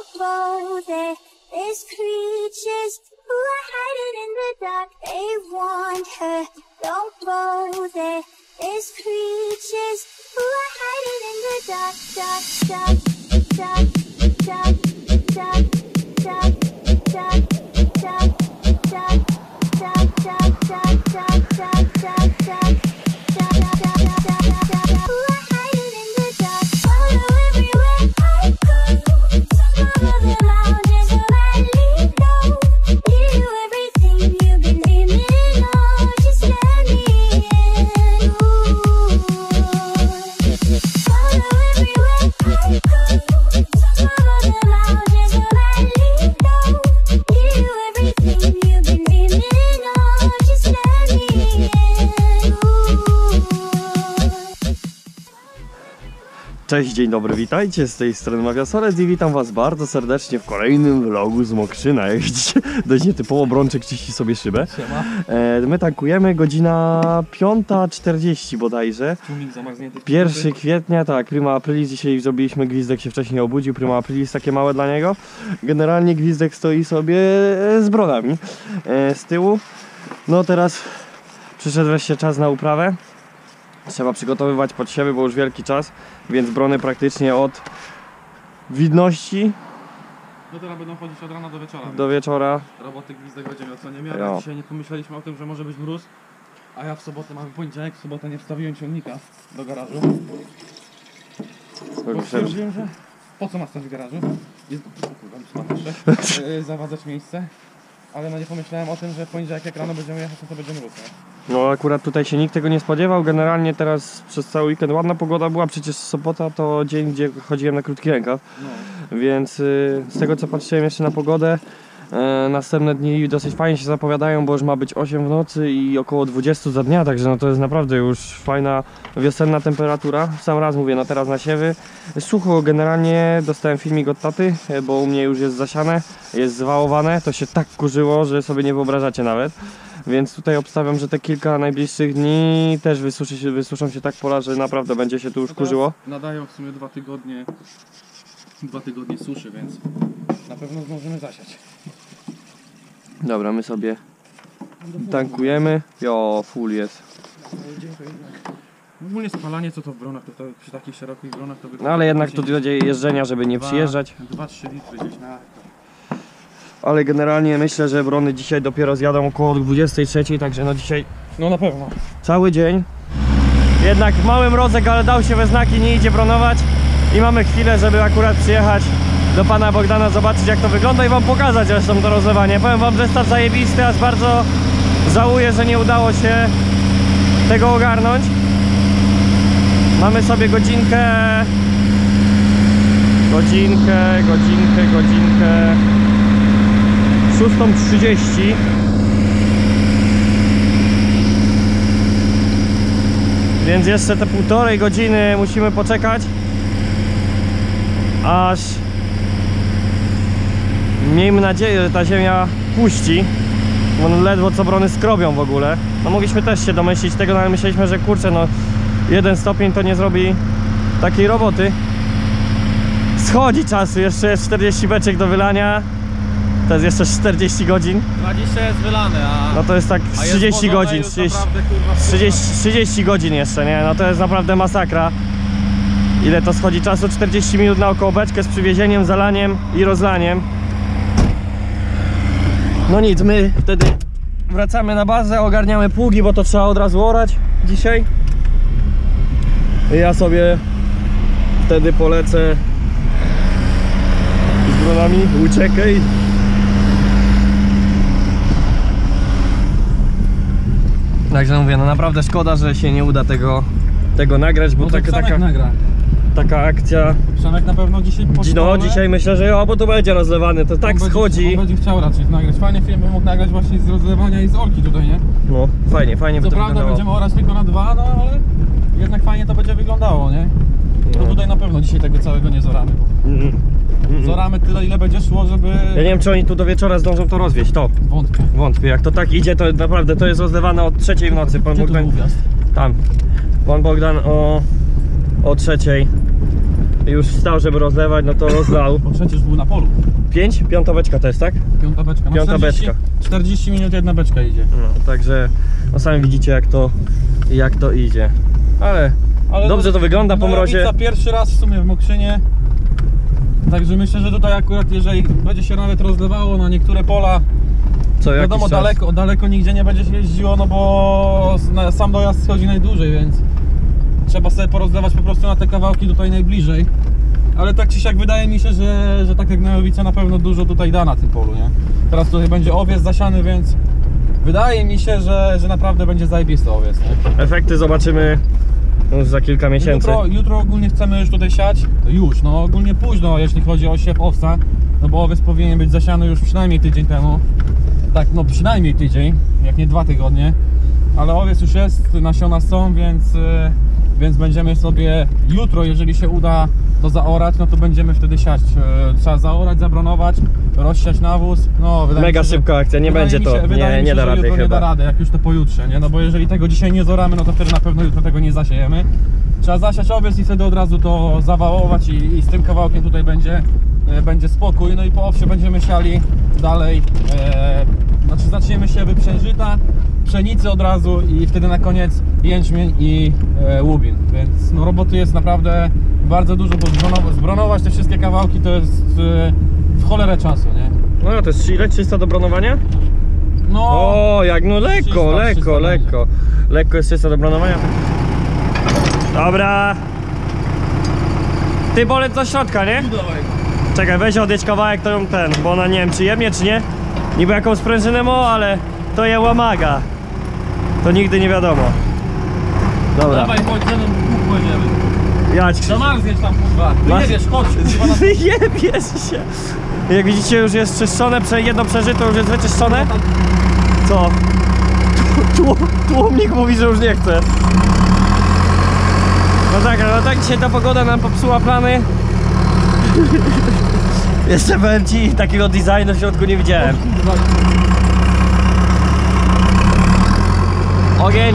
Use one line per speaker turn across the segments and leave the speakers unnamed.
go there. There's creatures who are hiding in the dark. They want her. Don't go there. There's creatures who are hiding in the dark, dark, dark, dark, dark, dark, dark, dark, dark, dark, dark, dark, dark, dark, dark, dark, dark. Who are hiding in the dark? Follow everywhere I go. Some of the lounges where I leave go. Give you everything you've been dreaming of. Just let me in. Follow everywhere I go. Some of the lounges where I leave go. Give you everything you've been dreaming of. Just let me in.
Cześć, dzień dobry, witajcie, z tej strony Mafiasorec i witam was bardzo serdecznie w kolejnym vlogu z Mokrzyna. Jak widzicie, dość nietypowo Brączek czyści sobie szybę. My tankujemy, godzina 5:40 bodajże. 1 kwietnia, tak, Prima Aprilis, dzisiaj zrobiliśmy, Gwizdek się wcześniej obudził, Prima Aprilis takie małe dla niego. Generalnie Gwizdek stoi sobie z bronami z tyłu. No teraz przyszedł wreszcie czas na uprawę. Trzeba przygotowywać podsiewy, bo już wielki czas, więc brony praktycznie od widności
no teraz będą chodzić od rana do wieczora.
Do wieczora.
Roboty Gwizdek będzie miał co nie miał. Dzisiaj nie pomyśleliśmy o tym, że może być mróz, a ja w sobotę mamy poniedziałek, w sobotę nie wstawiłem ciągnika do garażu. Bo stwierdziłem, że po co ma stać w garażu? Jest zawadzać miejsce. Ale no nie pomyślałem o tym, że w poniedziałek jak rano będziemy jechać, to będzie mróz.
No akurat tutaj się nikt tego nie spodziewał. Generalnie teraz przez cały weekend ładna pogoda była, przecież sobota to dzień, gdzie chodziłem na krótki rękaw. No. Więc z tego co patrzyłem jeszcze na pogodę, następne dni dosyć fajnie się zapowiadają, bo już ma być 8 w nocy i około 20 za dnia, także no to jest naprawdę już fajna wiosenna temperatura. Sam raz mówię, no teraz na siewy. Sucho generalnie, dostałem filmik od taty, bo u mnie już jest zasiane, jest zwałowane, to się tak kurzyło, że sobie nie wyobrażacie nawet. Więc tutaj obstawiam, że te kilka najbliższych dni też wysuszą się tak pola, że naprawdę będzie się tu już kurzyło.
Nadają w sumie 2 tygodnie suszy, więc na pewno zdążymy zasiać.
Dobra, my sobie tankujemy. Jo, full jest.
Ogólnie spalanie, co to w bronach, to przy takich szerokich bronach to
no ale jednak tu będzie jeżdżenia, żeby nie przyjeżdżać.
2-3 litry gdzieś na...
Ale generalnie myślę, że brony dzisiaj dopiero zjadą około 23, także no dzisiaj...
No na pewno.
Cały dzień. Jednak mały mrozek, ale dał się we znaki, nie idzie bronować. I mamy chwilę, żeby akurat przyjechać do pana Bogdana, zobaczyć jak to wygląda i wam pokazać zresztą to rozlewanie. Powiem wam, że jest zajebisty, aż bardzo żałuję, że nie udało się tego ogarnąć. Mamy sobie godzinkę 6:30. Więc jeszcze te 1,5 godziny musimy poczekać, aż miejmy nadzieję, że ta ziemia puści. Bo ledwo co brony skrobią w ogóle. No mogliśmy też się domyślić tego, ale myśleliśmy, że kurczę, no 1 stopień to nie zrobi takiej roboty. Schodzi czasu, jeszcze jest 40 beczek do wylania. To jest jeszcze 40 godzin.
20 jest wylane, a...
No to jest tak 30 godzin, 30 godzin jeszcze, nie? No to jest naprawdę masakra. Ile to schodzi czasu? 40 minut na około beczkę z przywiezieniem, zalaniem i rozlaniem. No nic, my wtedy wracamy na bazę, ogarniamy pługi, bo to trzeba od razu orać dzisiaj. I ja sobie wtedy polecę z bronami, uciekaj. Także mówię, no naprawdę szkoda, że się nie uda tego nagrać, bo
no
taka akcja.
Przemek na pewno dzisiaj
no dzisiaj myślę, że bo to będzie rozlewany, to tak schodzi.
On będzie chciał raczej nagrać. Fajny film bym mógł nagrać właśnie z rozlewania i z orki tutaj, nie?
No fajnie by to wyglądało.
Co prawda będziemy orać tylko na 2, no ale jednak fajnie to będzie wyglądało, nie? No tutaj na pewno dzisiaj tego całego nie zoramy. Zoramy tyle, ile będzie szło, żeby...
Ja nie wiem, czy oni tu do wieczora zdążą to rozwieźć, to. Wątpię, jak to tak idzie, to naprawdę to jest rozlewane od 3 w nocy. Pan Bogdan... Tam. Pan Bogdan o 3 już wstał, żeby rozlewać, no to rozlał.
Bo przecież był na polu.
5? Piąta beczka to jest, tak?
Piąta beczka. No
Piąta
40,
beczka.
40 minut jedna beczka idzie.
No, także no sami widzicie jak to idzie. Ale dobrze to wygląda po mrozie.
Nojowica pierwszy raz w sumie w Mokrzynie. Także myślę, że tutaj akurat jeżeli będzie się nawet rozlewało na niektóre pola,
Co, jakiś
wiadomo,
czas.
daleko nigdzie nie będzie się jeździło, no bo sam dojazd schodzi najdłużej, więc trzeba sobie porozlewać po prostu na te kawałki tutaj najbliżej. Ale tak czy siak wydaje mi się, że tak jak Nojowica na pewno dużo tutaj da na tym polu, nie? Teraz tutaj będzie owiec zasiany, więc wydaje mi się, że naprawdę będzie zajebisty owiec, nie?
Efekty zobaczymy już za kilka miesięcy.
Jutro ogólnie chcemy już tutaj siać, no ogólnie późno, jeśli chodzi o siew owsa, no bo owiec powinien być zasiany już przynajmniej tydzień temu. Tak, no przynajmniej tydzień, jak nie 2 tygodnie, ale owiec już jest, nasiona są, więc będziemy sobie jutro, jeżeli się uda to zaorać, no to będziemy wtedy siać. Trzeba zaorać, zabronować, rozsiać nawóz. No, wydaje
Mega
mi się,
szybka akcja, nie będzie to, nie da rady
jutro
chyba.
nie da rady, jak już to pojutrze, nie? No bo jeżeli tego dzisiaj nie zoramy, no to wtedy na pewno jutro tego nie zasiejemy. Trzeba zasiać owiec i wtedy od razu to zawałować i z tym kawałkiem tutaj będzie spokój. No i po owsie będziemy siali dalej, znaczy zaczniemy siewy przężyta, pszenicy od razu i wtedy na koniec jęczmień i łubin, więc no roboty jest naprawdę bardzo dużo, bo zbronować te wszystkie kawałki to jest w cholerę czasu, nie?
No to jest ile? 300 do bronowania?
No,
O, jak no lekko,
300
lekko. Lekko jest 300 do bronowania. Dobra. Ty bolec do środka, nie? Czekaj, weź odjedź kawałek, to ją bo ona nie wiem czy jemnie, czy nie. Niby jaką sprężynę ma, ale to je łamaga. To nigdy nie wiadomo. Dobra.
dawaj, chodź ze mną, pojedziemy.
Jadź, Krzysiu.
Zamarzniesz tam, kurwa.
Masz-
Nie wiesz, chodź, kurwa. Na...
Wyjebiesz się. Jak widzicie, już jest czyszczone, jedno przeżyto już jest wyczyszczone. Co? Tłumnik mówi, że już nie chce. No tak dzisiaj ta pogoda nam popsuła plany. Jeszcze powiem ci, takiego designu w środku nie widziałem. Ogień.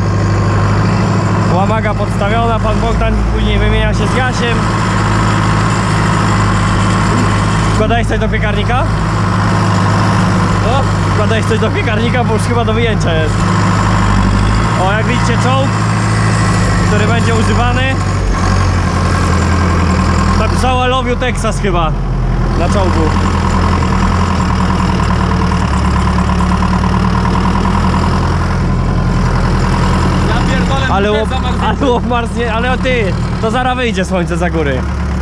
Łamaga podstawiona, pan Bogdan później wymienia się z Jasiem. Wkładałeś coś do piekarnika? No, wkładałeś coś do piekarnika, bo już chyba do wyjęcia jest. O, jak widzicie, czołg, który będzie używany. Napisało I love you Texas chyba na czołgu.
Ja pierdolę,
Ale obmarznie, ale ty, to zaraz wyjdzie słońce za góry.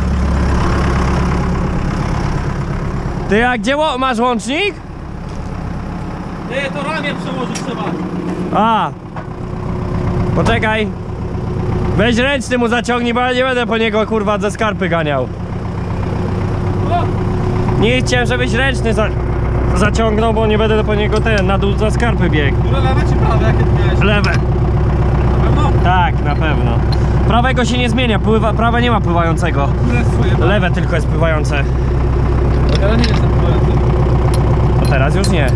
Ty, a gdzie masz łącznik?
Ty, to ramię przełożyć trzeba.
A, poczekaj. Weź ręczny mu zaciągnij, bo ja nie będę po niego kurwa ze skarpy ganiał.
O!
Nie chciałem, żebyś ręczny zaciągnął, bo nie będę po niego na dół za skarpy biegł.
Które lewe czy prawe? Jakie ty miałeś?
Lewe.
Na pewno?
Tak, na pewno. Prawego się nie zmienia, prawe nie ma pływającego.
Które jest swoje?
Lewe tylko jest pływające.
Ja nie jestem pływający.
No teraz już nie.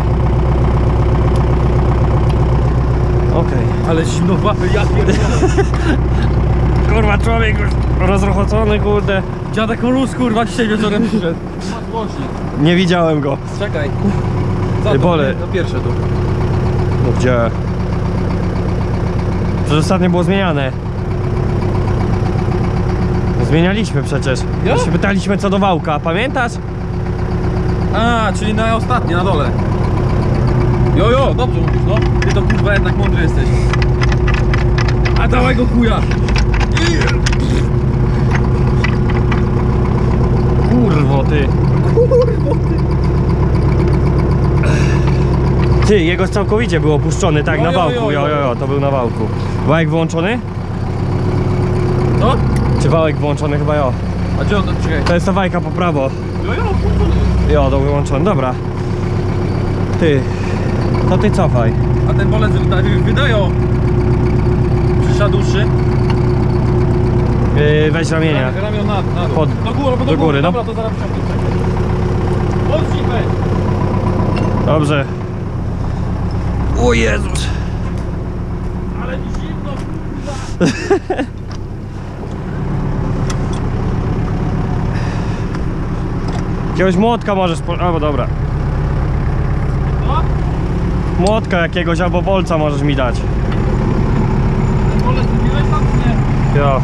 Okej.
Ale zimnowaty, ja pierdolę.
Kurwa, człowiek już rozrochocony, kurde.
Dziadek Olus, kurwa, dzisiaj wieczorem przyszedł. Masz głośnik.
Nie widziałem go.
Czekaj. Za
Ej,
to,
bole.
na pierwsze tu.
No gdzie? Przecież ostatnio było zmieniane. Zmienialiśmy przecież.
Ja?
Się pytaliśmy co do wałka, pamiętasz?
A, czyli na ostatnie, na dole. Jo, dobrze mówisz, no. Ty to kurwa jednak mądry jesteś. A dawaj go chuja.
Kurwo ty. Ty, jego całkowicie był opuszczony, tak,
Jo,
na
jo,
wałku.
jo, jo.
Jo, to był na wałku. Wałek wyłączony?
Co?
Czy wałek wyłączony? Chyba jo.
A gdzie on to, czekaj.
To jest ta wajka po prawo.
Jo,
Jo, to wyłączony, dobra. Ty, to ty cofaj.
a ten bolec wydają. Przyszła dłuższy.
Weź ramienia.
Ramion na dół.
Do góry, no.
Dobra, to zaraz wsiądę, czekaj. Mocniej weź.
Dobrze. O Jezus.
Ale mi zimno, kurwa.
Jakiegoś młotka możesz albo dobra.
No?
Młotka jakiegoś albo bolca możesz mi dać.
Bolec kupiłeś tam czy nie?
Jo.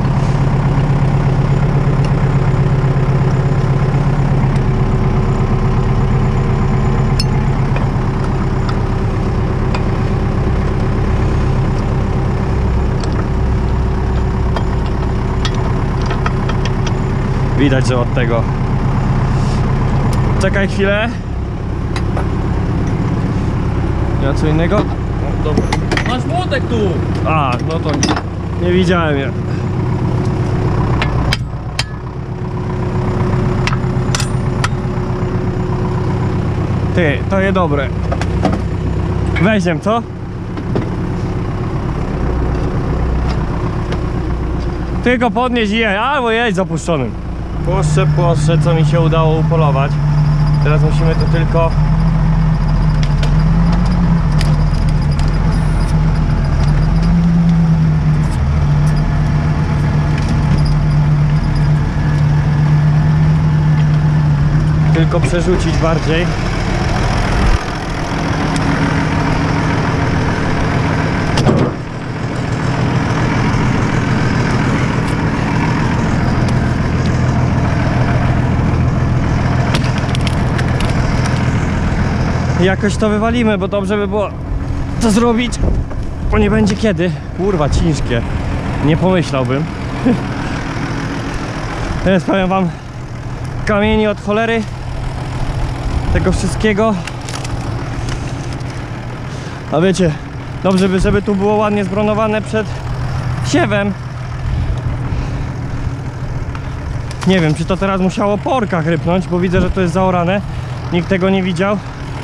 Widać, że od tego. Czekaj chwilę. Ja co innego? O, dobra.
Masz młotek tu!
A, no to nie widziałem je. Ty, to je dobre. Weźmiem, co? Tylko podnieść i je, albo jeść z opuszczonym. Płoszcze, co mi się udało upolować. Teraz musimy to tylko... przerzucić bardziej. Jakoś to wywalimy, bo dobrze by było to zrobić, bo nie będzie kiedy. Kurwa, ciężkie. Nie pomyślałbym. Teraz powiem wam, kamieni od cholery, tego wszystkiego. A wiecie, dobrze by, żeby tu było ładnie zbronowane przed siewem. Nie wiem, czy to teraz musiało po orkach rypnąć, bo widzę, że to jest zaorane. Nikt tego nie widział.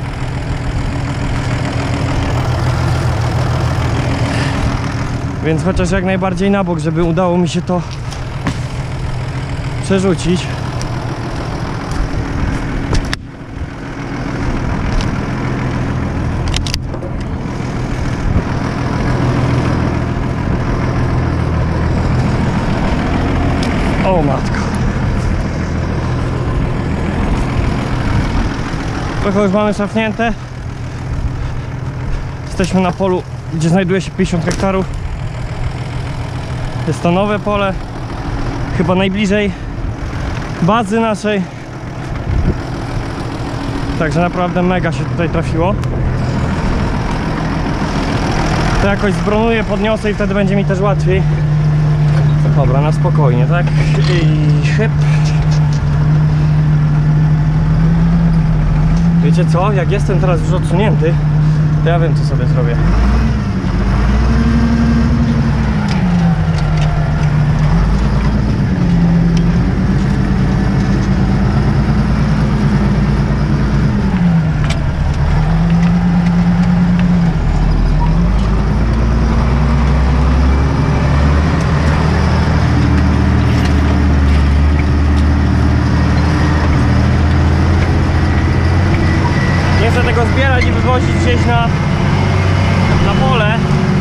Więc chociaż jak najbardziej na bok, żeby udało mi się to przerzucić. O matko. Trochę już mamy szafnięte. Jesteśmy na polu, gdzie znajduje się 50 hektarów. Jest to nowe pole, chyba najbliżej bazy naszej. Także naprawdę mega się tutaj trafiło. To jakoś zbronuję, podniosę i wtedy będzie mi też łatwiej. Dobra, na spokojnie, tak? I chyb. Wiecie co? Jak jestem teraz już odsunięty, to ja wiem, co sobie zrobię. Zbierać i wywozić gdzieś na pole.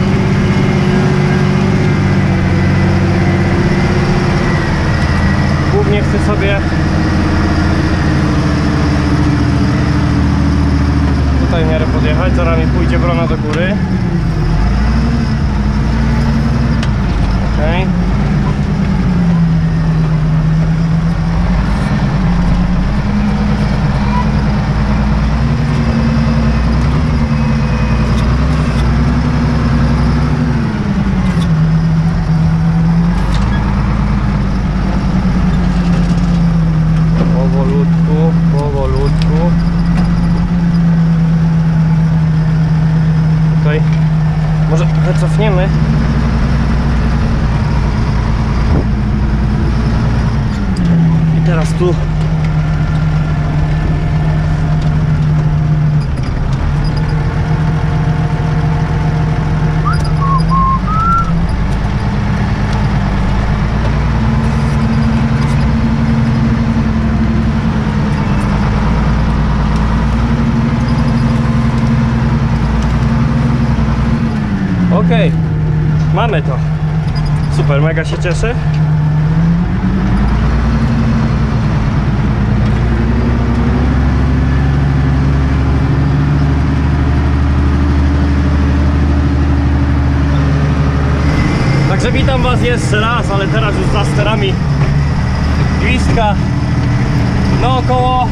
Głównie chcę sobie tutaj w miarę podjechać, zaraz mi pójdzie brona do góry. Okay. Powolutku. Tutaj może trochę cofniemy. I teraz tu okej, mamy to. Super, mega się cieszę. Witam Was jeszcze raz, ale teraz już za sterami gwizdka. No około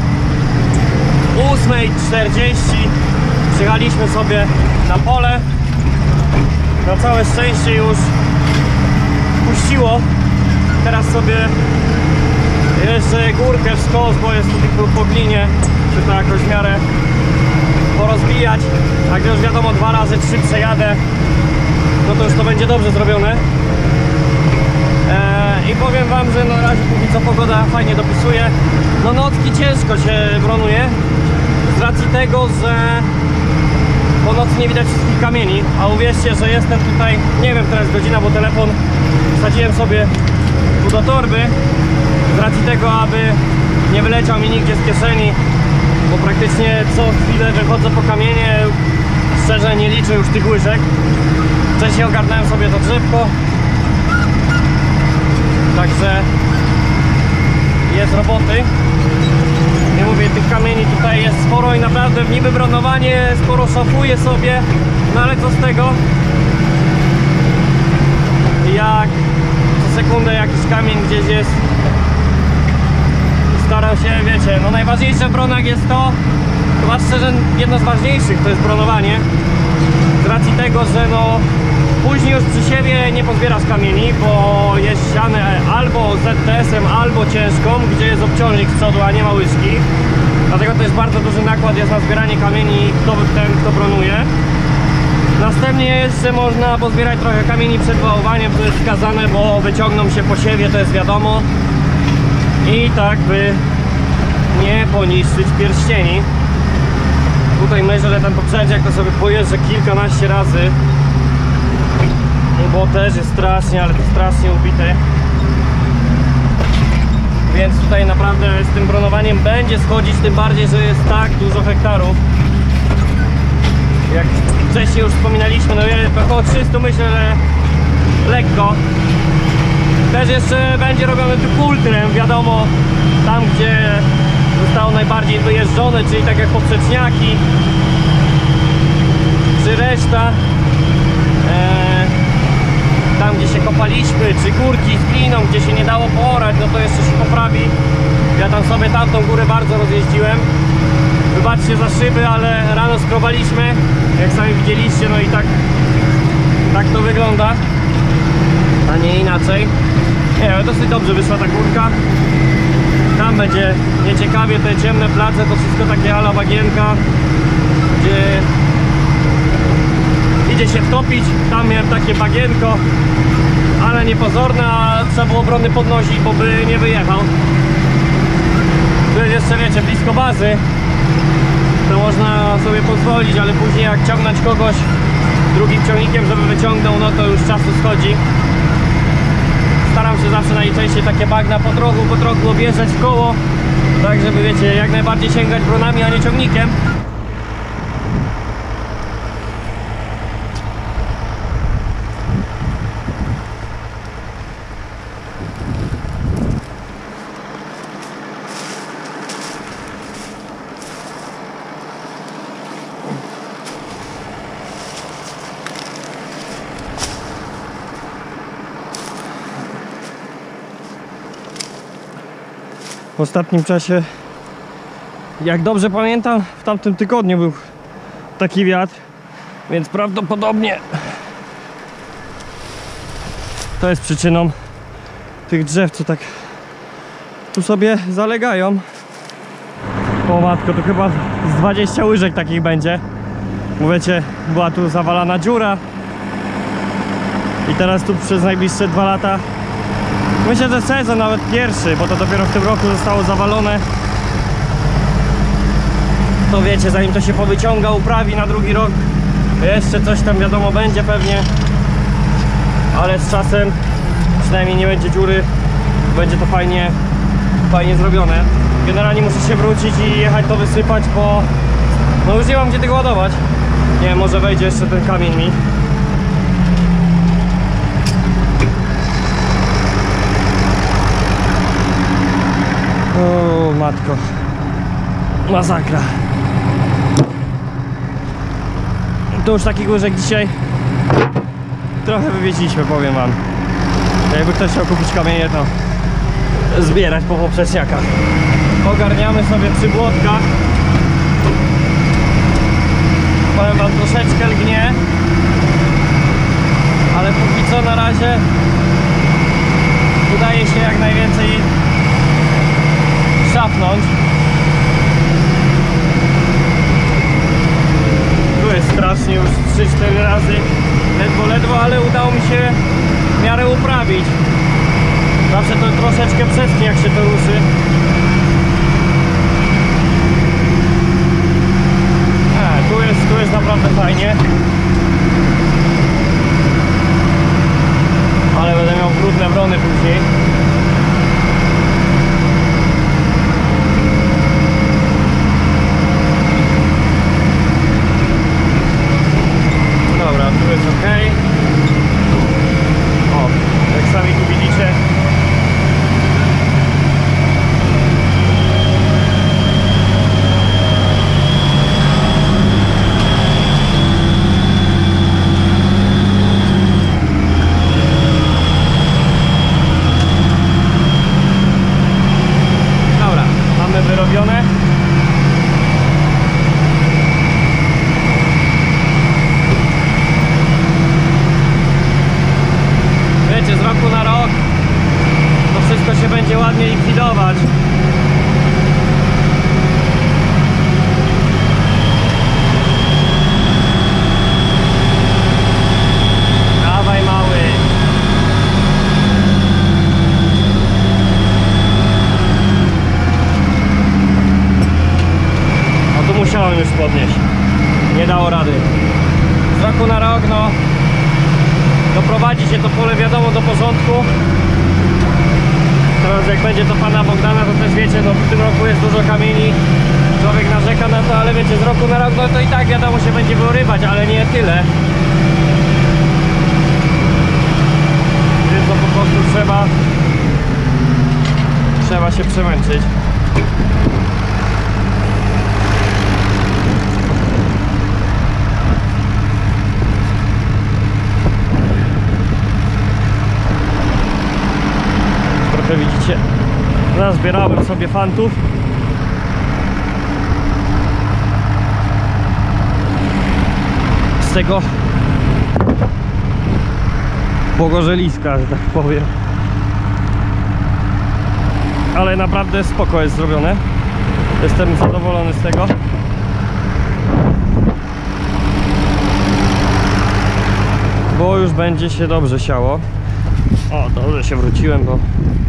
8:40 przyjechaliśmy sobie na pole. Na całe szczęście już puściło. Teraz sobie jeszcze górkę w skos, bo jest tutaj po glinie. Czy to jakoś w miarę porozbijać. A gdy już wiadomo 2 razy 3 przejadę, no to już to będzie dobrze zrobione. I powiem Wam, że na razie póki co pogoda fajnie dopisuje. No nocki ciężko się bronuje z racji tego, że po nocy nie widać wszystkich kamieni. A uwierzcie, że jestem tutaj, nie wiem, która jest godzina, bo telefon wsadziłem sobie tu do torby z racji tego, aby nie wyleciał mi nigdzie z kieszeni, bo praktycznie co chwilę wychodzę po kamienie. Szczerze nie liczę już tych łyżek. Wcześniej ogarnąłem sobie to drzewko, także jest roboty. Nie mówię, tych kamieni tutaj jest sporo i naprawdę w niby bronowanie sporo szafuję sobie, no ale co z tego, jak co sekundę jakiś kamień gdzieś jest. Staram się, wiecie, no najważniejsze w bronach jest to, chyba szczerze jedno z ważniejszych, to jest bronowanie. Z racji tego, że no później już przy siebie nie pozbierasz kamieni, bo jest siane albo ZTS-em, albo ciężką, gdzie jest obciążnik z przodu, a nie ma łyżki. Dlatego to jest bardzo duży nakład jest na zbieranie kamieni, kto bronuje. Następnie jeszcze można pozbierać trochę kamieni przed wałowaniem, to jest wskazane, bo wyciągną się po siewie, to jest wiadomo. I tak by nie poniszczyć pierścieni. Tutaj myślę, że ten poprzedniak to sobie pojeżdżę kilkanaście razy, bo też jest strasznie, ale to strasznie ubity. Więc tutaj naprawdę z tym bronowaniem będzie schodzić, tym bardziej, że jest tak dużo hektarów. Jak wcześniej już wspominaliśmy, no około 300, myślę, że lekko. Też jeszcze będzie robiony tu kultrem, wiadomo, tam gdzie zostało najbardziej wyjeżdżone, czyli tak jak poprzeczniaki czy reszta, tam gdzie się kopaliśmy, czy górki z gliną, gdzie się nie dało poorać, no to jeszcze się poprawi. Ja tam sobie tamtą górę bardzo rozjeździłem. Wybaczcie za szyby, ale rano skrobaliśmy, jak sami widzieliście, no i tak to wygląda, a nie inaczej. Nie, ale dosyć dobrze wyszła ta górka. Tam będzie nieciekawie, te ciemne place, to wszystko takie ala bagienka, gdzie idzie się wtopić. Tam miałem takie bagienko, ale niepozorne, a trzeba było obrony podnosić, bo by nie wyjechał. Tu jest jeszcze, wiecie, blisko bazy, to można sobie pozwolić, ale później jak ciągnąć kogoś drugim ciągnikiem, żeby wyciągnął, no to już czasu schodzi. Staram się zawsze najczęściej takie bagna po trochu objeżdżać w koło, tak żeby, wiecie, jak najbardziej sięgać bronami, a nie ciągnikiem. W ostatnim czasie, jak dobrze pamiętam, w tamtym tygodniu był taki wiatr, więc prawdopodobnie to jest przyczyną tych drzew, co tak tu sobie zalegają. O matko, to chyba z 20 łyżek takich będzie. Mówicie, była tu zawalana dziura i teraz tu przez najbliższe 2 lata, myślę, że sezon nawet pierwszy, bo to dopiero w tym roku zostało zawalone, to wiecie, zanim to się powyciąga, uprawi na drugi rok, jeszcze coś tam wiadomo będzie pewnie, ale z czasem przynajmniej nie będzie dziury, będzie to fajnie zrobione. Generalnie muszę się wrócić i jechać to wysypać, bo no już nie mam gdzie tego ładować. Nie wiem, może wejdzie jeszcze ten kamień mi. O matko, masakra. To już takich łyżek dzisiaj trochę wywieźliśmy, powiem wam. Jakby ktoś chciał kupić kamienie, to zbierać po poprzeczniakach. Ogarniamy sobie przy błotkach. Powiem wam, troszeczkę lgnie, ale póki co na razie udaje się jak najwięcej szapnąć. Tu jest strasznie, już 3-4 razy ledwo, ale udało mi się w miarę uprawić. Zawsze to troszeczkę przeschnie, jak się to ruszy. Tu jest naprawdę fajnie. Ale będę miał brudne wrony później. Dobra, tu jest ok. O, jak sami tu widzicie. Wyrobione. Wiecie, z roku na rok to wszystko się będzie ładnie likwidować. Dawaj, mały. Musiałem już podnieść, nie dało rady. Z roku na rok, no, doprowadzi się to pole, wiadomo, do porządku. Teraz jak będzie to pana Bogdana, to też wiecie, no w tym roku jest dużo kamieni, człowiek narzeka na to, ale wiecie, z roku na rok, no to i tak wiadomo, się będzie wyrywać, ale nie tyle. Więc to po prostu trzeba się przemęczyć. Widzicie, nazbierałem sobie fantów. Z tego pogorzeliska, że tak powiem. Ale naprawdę spoko jest zrobione. Jestem zadowolony z tego. Bo już będzie się dobrze siało. O, dobrze się wróciłem, bo...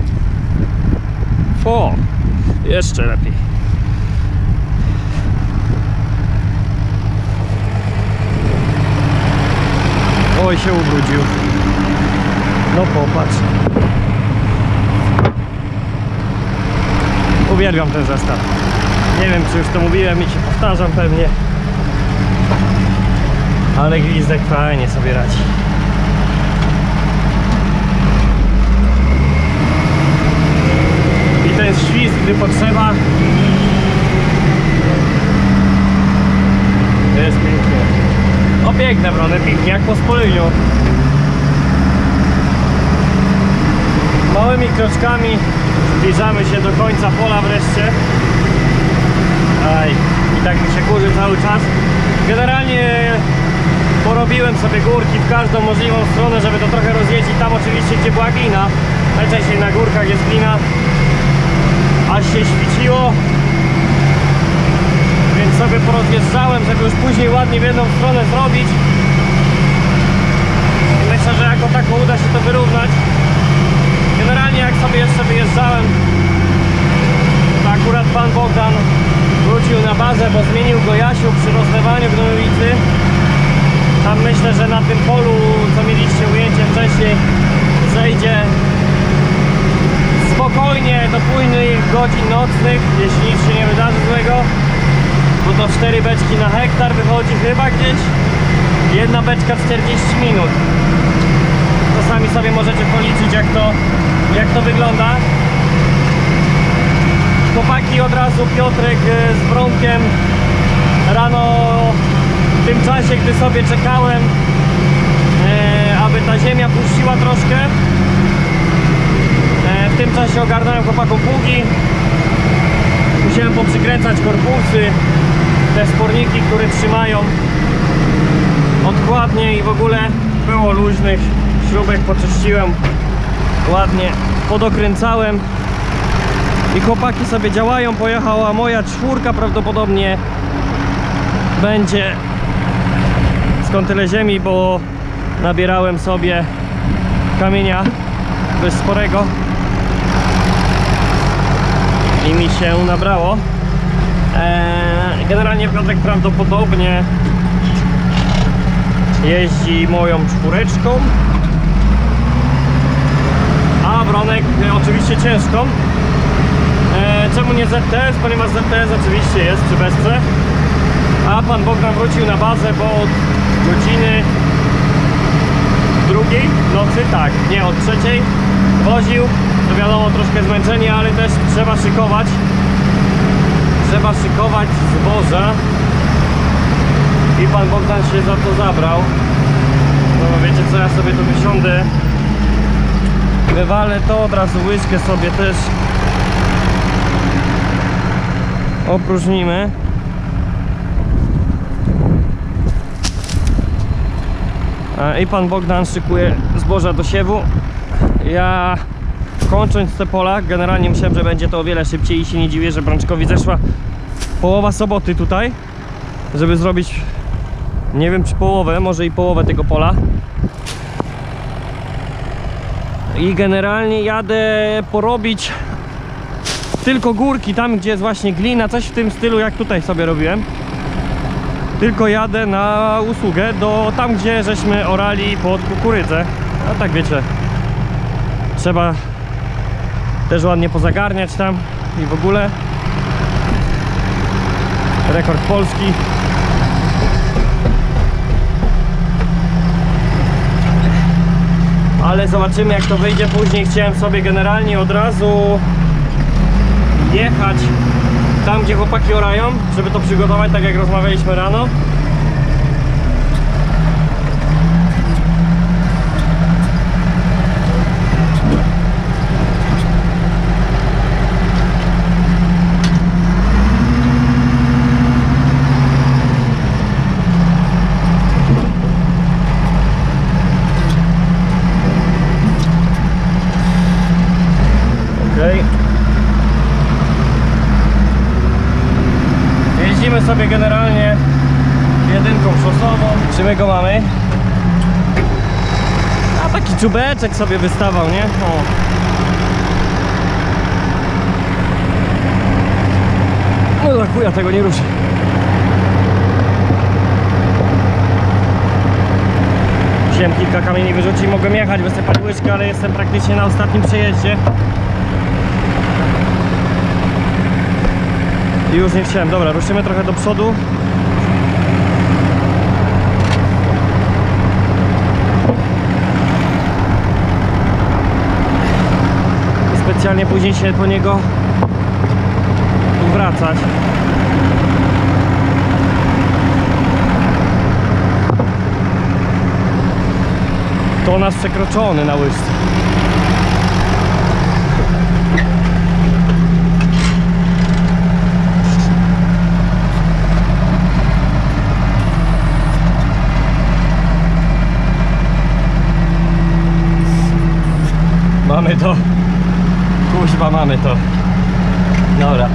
O! Jeszcze lepiej. Oj, się ubrudził. No popatrz. Uwielbiam ten zestaw. Nie wiem, czy już to mówiłem i się powtarzam pewnie. Ale gwizdek fajnie sobie radzi. I ten świst, gdy potrzeba. To jest pięknie. O, piękne brony, pięknie jak po spoliniu. Małymi kroczkami zbliżamy się do końca pola wreszcie. Aj, i tak mi się kurzy cały czas. Generalnie porobiłem sobie górki w każdą możliwą stronę, żeby to trochę rozjeździć. Tam oczywiście, gdzie była glina. Najczęściej na górkach jest glina. Aż się świeciło. Więc sobie porozjeżdżałem, żeby już później ładnie w jedną stronę zrobić. I myślę, że jako tako uda się to wyrównać. Generalnie jak sobie jeszcze wyjeżdżałem, to akurat pan Bogdan wrócił na bazę, bo zmienił go Jasiu przy rozlewaniu gnojowicy. Tam myślę, że na tym polu, co mieliście ujęcie wcześniej, zejdzie spokojnie do późnych godzin nocnych, jeśli nic się nie wydarzy złego. Bo to 4 beczki na hektar wychodzi chyba gdzieś. Jedna beczka 40 minut. To sami sobie możecie policzyć, jak to wygląda. Chłopaki od razu, Piotrek z Bronkiem, rano w tym czasie, gdy sobie czekałem, aby ta ziemia puściła troszkę, w tym czasie ogarnąłem chłopakom pługi. Musiałem poprzykręcać korpusy, te sporniki, które trzymają odkładnie i w ogóle było luźnych. Śrubek poczyściłem ładnie, podokręcałem i chłopaki sobie działają. Pojechała moja czwórka, prawdopodobnie będzie skąd tyle ziemi, bo nabierałem sobie kamienia dość sporego i mi się nabrało. Generalnie Piotrek prawdopodobnie jeździ moją czwóreczką, a Wronek oczywiście ciężką. Czemu nie ZTS? Ponieważ ZTS oczywiście jest przy Bezce, a pan Bogdan wrócił na bazę, bo od godziny 2 w nocy, tak, nie, od 3 woził. To wiadomo, troszkę zmęczeni, ale też trzeba szykować zboża i pan Bogdan się za to zabrał. No wiecie co, ja sobie tu wysiądę, wywalę to, od razu łyżkę sobie też opróżnimy. I pan Bogdan szykuje zboża do siewu. Ja kończąc te pola, generalnie myślałem, że będzie to o wiele szybciej i się nie dziwię, że Brączkowi zeszła połowa soboty tutaj, żeby zrobić, nie wiem czy połowę, może i połowę tego pola. I generalnie jadę porobić tylko górki, tam gdzie jest właśnie glina, coś w tym stylu jak tutaj sobie robiłem. Tylko jadę na usługę do tam, gdzie żeśmy orali pod kukurydzę. A tak wiecie, trzeba też ładnie pozagarniać tam i w ogóle. Rekord Polski. Ale zobaczymy jak to wyjdzie później. Chciałem sobie generalnie od razu jechać tam, gdzie chłopaki orają, żeby to przygotować, tak jak rozmawialiśmy rano. Jeździmy sobie generalnie jedynką szosową. Czy my go mamy? A taki czubeczek sobie wystawał, nie? O. No za chuja tego nie ruszy. Musiałem kilka kamieni wyrzucić, mogłem jechać, wysypać łyżkę, ale jestem praktycznie na ostatnim przejeździe. I już nie chciałem. Dobra, ruszymy trochę do przodu. I specjalnie później się po niego tu wracać. To nasz przekroczony na łyżce. Mamy to. Kuźba, mamy to. Dobra.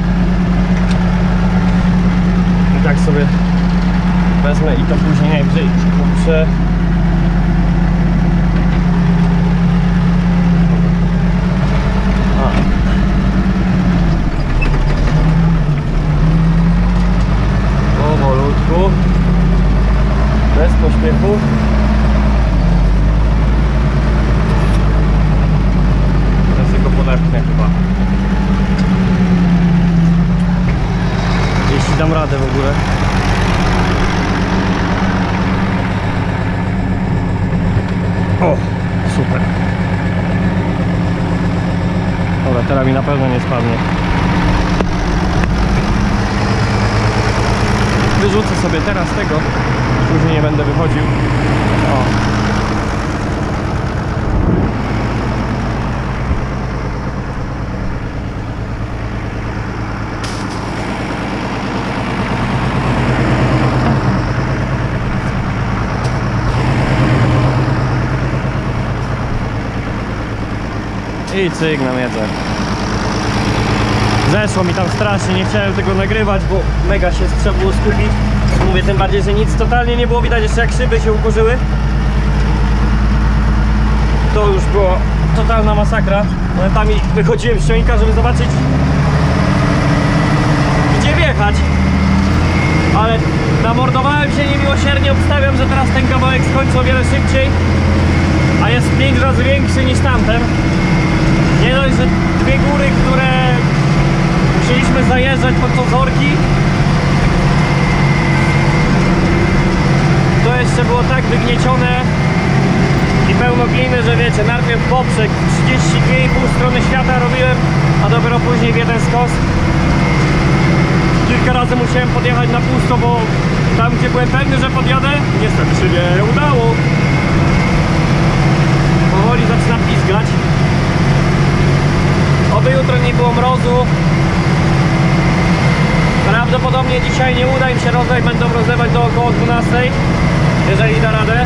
I tak sobie wezmę i to później najwyżej kurczę. Powolutku. Bez pośpiechu. Podepnę chyba. Jeśli dam radę w ogóle. O, super. Dobra, teraz mi na pewno nie spadnie. Wyrzucę sobie teraz tego, później nie będę wychodził. O. i cyk na miedzę. Zeszło mi tam strasznie, nie chciałem tego nagrywać, bo mega się trzeba było skupić. Mówię, tym bardziej, że nic totalnie nie było widać, jeszcze jak szyby się ukurzyły. To już było totalna masakra. Momentami wychodziłem z ciągnika, żeby zobaczyć, gdzie wjechać. Ale namordowałem się niemiłosiernie, obstawiam, że teraz ten kawałek skończy o wiele szybciej, a jest 5 razy większy niż tamten. Nie dość, że dwie góry, które musieliśmy zajeżdżać podczas orki, to jeszcze było tak wygniecione i pełno gliny, że wiecie, najpierw poprzek 32,5 strony świata robiłem, a dopiero później w jeden skos. Kilka razy musiałem podjechać na pusto, bo tam, gdzie byłem pewny, że podjadę, niestety się nie udało. Powoli zaczyna pizgać. Oby jutro nie było mrozu. Prawdopodobnie dzisiaj nie uda im się rozlewać, będą rozlewać do około 12, jeżeli da radę.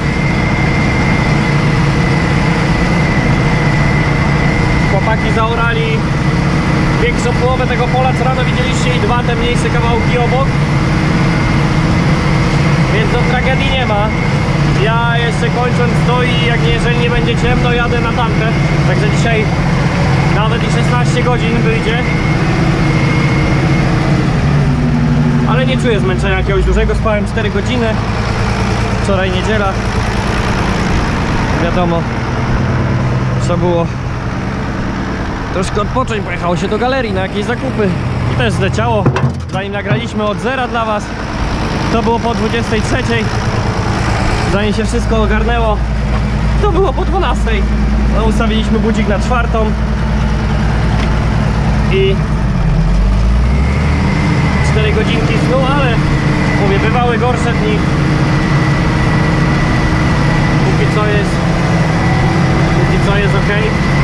Chłopaki zaorali większą połowę tego pola, co rano widzieliście, i dwa te mniejsze kawałki obok. Więc do tragedii nie ma. Ja jeszcze kończąc to i jeżeli nie będzie ciemno, jadę na tamte. Także dzisiaj nawet i 16 godzin wyjdzie. Ale nie czuję zmęczenia jakiegoś dużego, spałem 4 godziny. Wczoraj niedziela. Wiadomo, trzeba było troszkę odpocząć, pojechało się do galerii na jakieś zakupy i też zleciało. Zanim nagraliśmy od zera dla was, to było po 23. Zanim się wszystko ogarnęło, to było po 12. No, ustawiliśmy budzik na 4 i 4 godzinki snu, ale mówię, bywały gorsze dni. Póki co jest ok.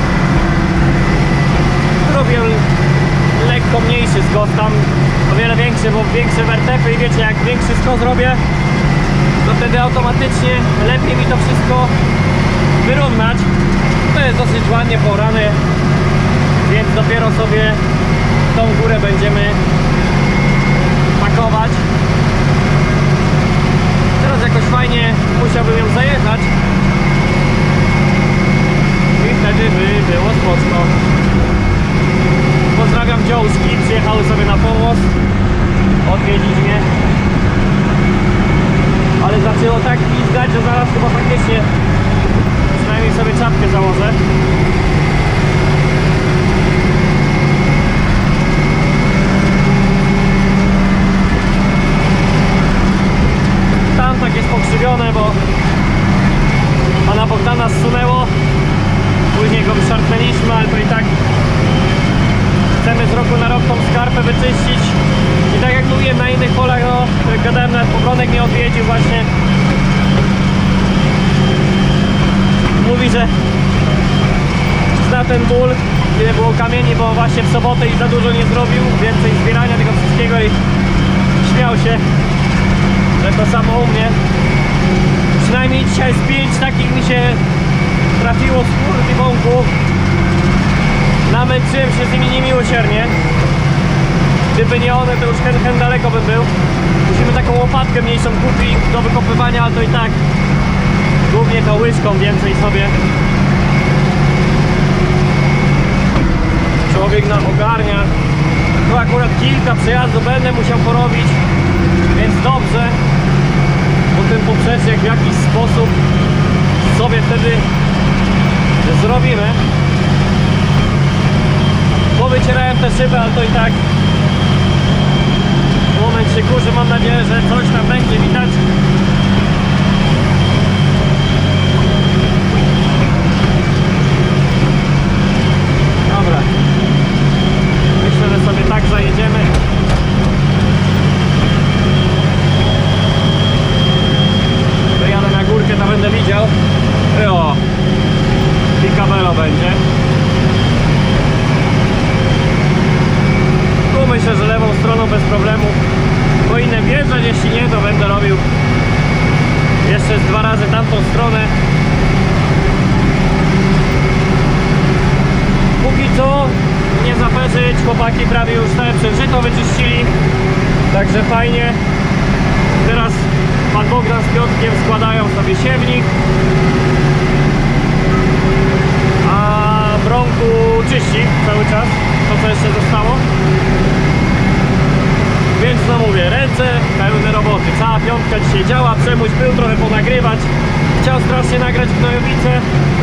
Robię lekko mniejszy skos, tam o wiele większy, bo większe wertepy i wiecie, jak większy skos robię, to wtedy automatycznie lepiej mi to wszystko wyrównać. To jest dosyć ładnie porane, więc dopiero sobie tą górę będziemy pakować. Teraz jakoś fajnie musiałbym ją zajechać i wtedy by było spoczko. Pozdrawiam dziążki, przyjechały sobie na pomoc odwiedzić mnie, ale zaczęło tak pizgać, że zaraz chyba faktycznie przynajmniej sobie czapkę założę. Tam tak jest pokrzywione, bo pana Bogdana zsunęło, później go wyszarpnęliśmy, ale to i tak chcemy z roku na rok tą skarpę wyczyścić. I tak jak mówiłem na innych polach, no, gadałem, nawet Pogronek mnie odwiedził właśnie. Mówi, że zna ten ból, ile było kamieni, bo właśnie w sobotę i za dużo nie zrobił, więcej zbierania tego wszystkiego, i śmiał się, że to samo u mnie. Przynajmniej dzisiaj z 5 takich mi się trafiło z kurt i wąku. Namęczyłem się z nimi niemiłosiernie. Gdyby nie one, to już hen daleko bym był. Musimy taką łopatkę mniejszą kupić do wykopywania, ale to i tak głównie to łyżką więcej sobie człowiek nam ogarnia. Tu akurat kilka przejazdów będę musiał porobić, więc dobrze, bo ten poprzeczek w jakiś sposób sobie wtedy zrobimy. Powycierałem te szyby, ale to i tak moment się kurzy. Mam nadzieję, że coś tam będzie widać. Dobra, myślę, że sobie tak zajedziemy. Wyjadę na górkę, to będę widział. O, Picabello będzie. Tu myślę, że lewą stroną bez problemu powinien wjeżdżać, jeśli nie, to będę robił Także fajnie. Teraz pan Bogdan z Piotrkiem składają sobie siewnik, a Bronku czyści cały czas to, co jeszcze zostało. Więc no mówię, ręce pełne roboty. Cała piątka dzisiaj działa. Przemuś był trochę ponagrywać. Chciał strasznie nagrać gnojowice.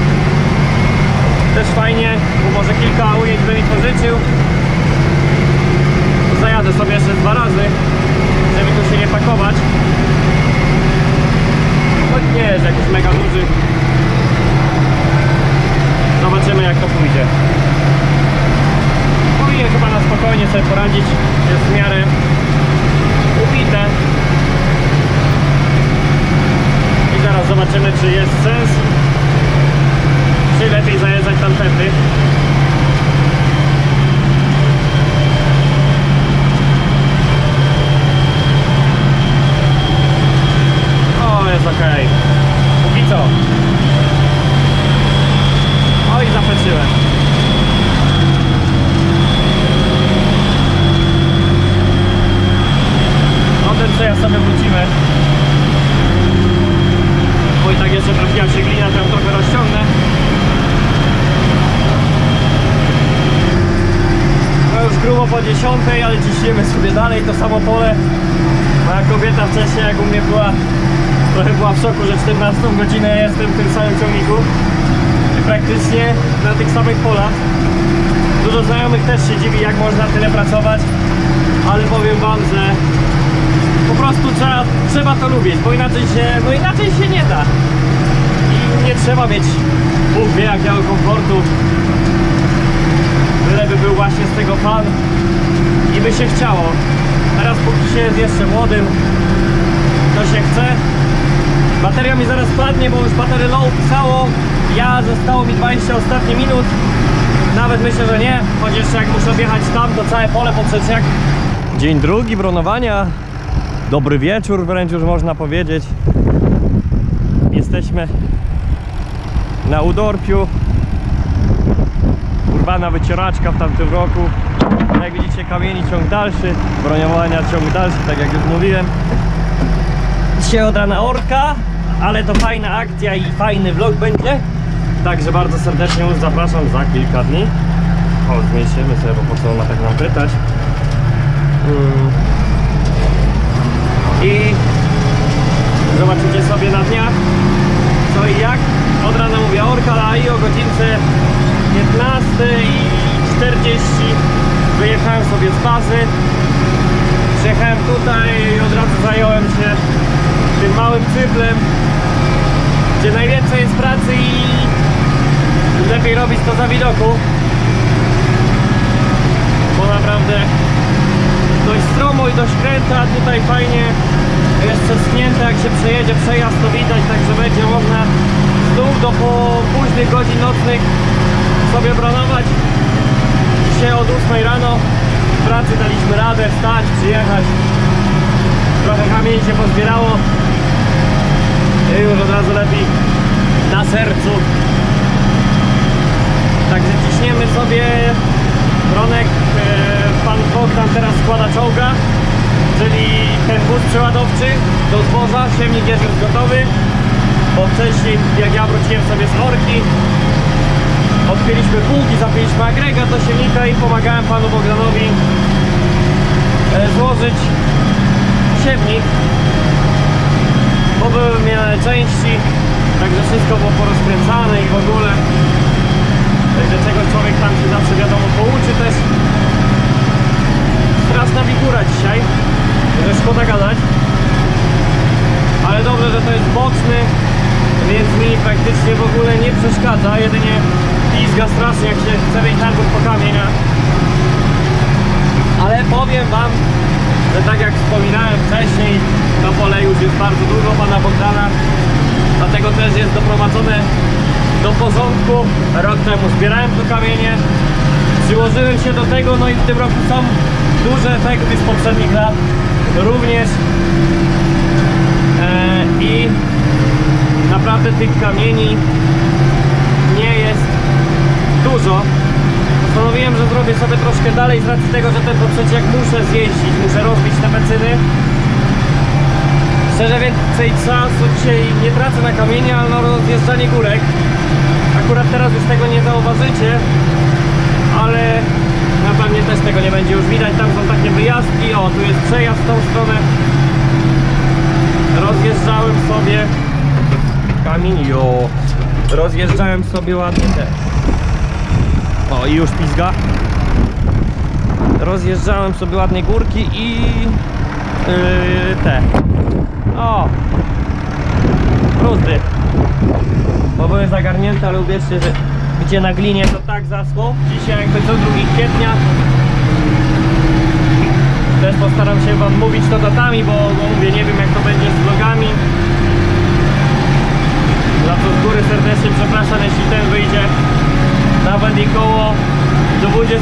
Też fajnie, bo może kilka ujęć by mi pożyczył. Zajadę sobie jeszcze 2 razy, żeby tu się nie pakować. Choć nie jest jakiś mega duży. Zobaczymy, jak to pójdzie. Powinien chyba na spokojnie sobie poradzić. Jest w miarę ubite. I zaraz zobaczymy, czy jest sens, czy lepiej zajeżdżać tamtędy. O, jest ok. Póki co. Oj, zapleczyłem. No ten przejazd sobie wrócimy. Bo i tak jeszcze trafiła się glina, to ją trochę rozciągnę. No już grubo po 10, ale ciśniemy sobie dalej to samo pole. Moja kobieta wcześniej, jak u mnie była, trochę była w szoku, że 14 godzinę jestem w tym samym ciągniku. I praktycznie na tych samych polach. Dużo znajomych też się dziwi, jak można tyle pracować. Ale powiem wam, że po prostu trzeba to lubić, bo inaczej się nie da. I nie trzeba mieć Bóg wie jakiego komfortu. Byleby był właśnie z tego fan i by się chciało. Teraz póki się jest jeszcze młodym, to się chce. Bateria mi zaraz spadnie, bo już batery low pisało. Zostało mi 20 ostatnich minut. Nawet myślę, że nie, choć jeszcze jak muszę wjechać tam, to całe pole poprzeczniak. Dzień drugi bronowania. Dobry wieczór wręcz już można powiedzieć. Jesteśmy na Udorpiu. Urwana wycieraczka w tamtym roku. Jak widzicie, kamieni ciąg dalszy, broniowania ciąg dalszy, tak jak już mówiłem. Dzisiaj od rana orka, ale to fajna akcja i fajny vlog będzie. Także bardzo serdecznie już zapraszam za kilka dni. O, zmniejszymy sobie, bo po co ona tak nam pytać. I zobaczycie sobie na dniach co i jak. Od rana mówię orka, a i o godzince 15:40 wyjechałem sobie z bazy. Przyjechałem tutaj i od razu zająłem się tym małym cyplem, gdzie najwięcej jest pracy i lepiej robić to za widoku, bo naprawdę dość stromo i dość kręta, tutaj fajnie jest przeschnięte, jak się przejedzie przejazd, to widać, także będzie można znów do późnych godzin nocnych sobie bronować. Dzisiaj od 8 rano w pracy daliśmy radę wstać, przyjechać, trochę kamieni się pozbierało i już od razu lepiej na sercu. Także ciśniemy sobie. Bronek, pan Bogdan teraz składa czołga, czyli ten wóz przeładowczy do zboża. Siewnik jest już gotowy, bo wcześniej jak ja wróciłem sobie z orki, odpięliśmy półki, zapięliśmy agregat do siewnika i pomagałem panu Bogdanowi złożyć siewnik, bo były wymieniane części, także wszystko było porozkręcane i w ogóle. Także czegoś człowiek tam się zawsze wiadomo pouczy też. Straszna wigura dzisiaj, że szkoda gadać. Ale dobrze, że to jest boczny, więc mi praktycznie w ogóle nie przeszkadza. Jedynie pizga strasznie, jak się chce wyjść na dwór po kamieniach. Ale powiem wam, że tak jak wspominałem wcześniej, to pole już jest bardzo dużo pana Bogdana. Dlatego też jest doprowadzone do porządku. Rok temu zbierałem tu kamienie, przyłożyłem się do tego, no i w tym roku są duże efekty z poprzednich lat również. I naprawdę tych kamieni nie jest dużo. Postanowiłem, że zrobię sobie troszkę dalej z racji tego, że ten poprzeciak muszę zjeździć, muszę rozbić te becyny. Szczerze więcej czasu dzisiaj nie tracę na kamienie, ale na rozjeżdżanie górek. Akurat teraz już tego nie zauważycie, ale na pewno też tego nie będzie już widać. Tam są takie wyjazdki, o tu jest przejazd w tą stronę. Rozjeżdżałem sobie kamień, rozjeżdżałem sobie ładnie te. O i już pizga. Rozjeżdżałem sobie ładnie górki i te. O! Bruzdy. Bo były zagarnięte, ale uwierzcie, że gdzie na glinie to tak zaschło. Dzisiaj jakby co 2 kwietnia. Też postaram się wam mówić to datami, bo mówię, nie wiem jak to będzie z vlogami. Za to z góry serdecznie przepraszam, jeśli ten wyjdzie nawet i koło 20.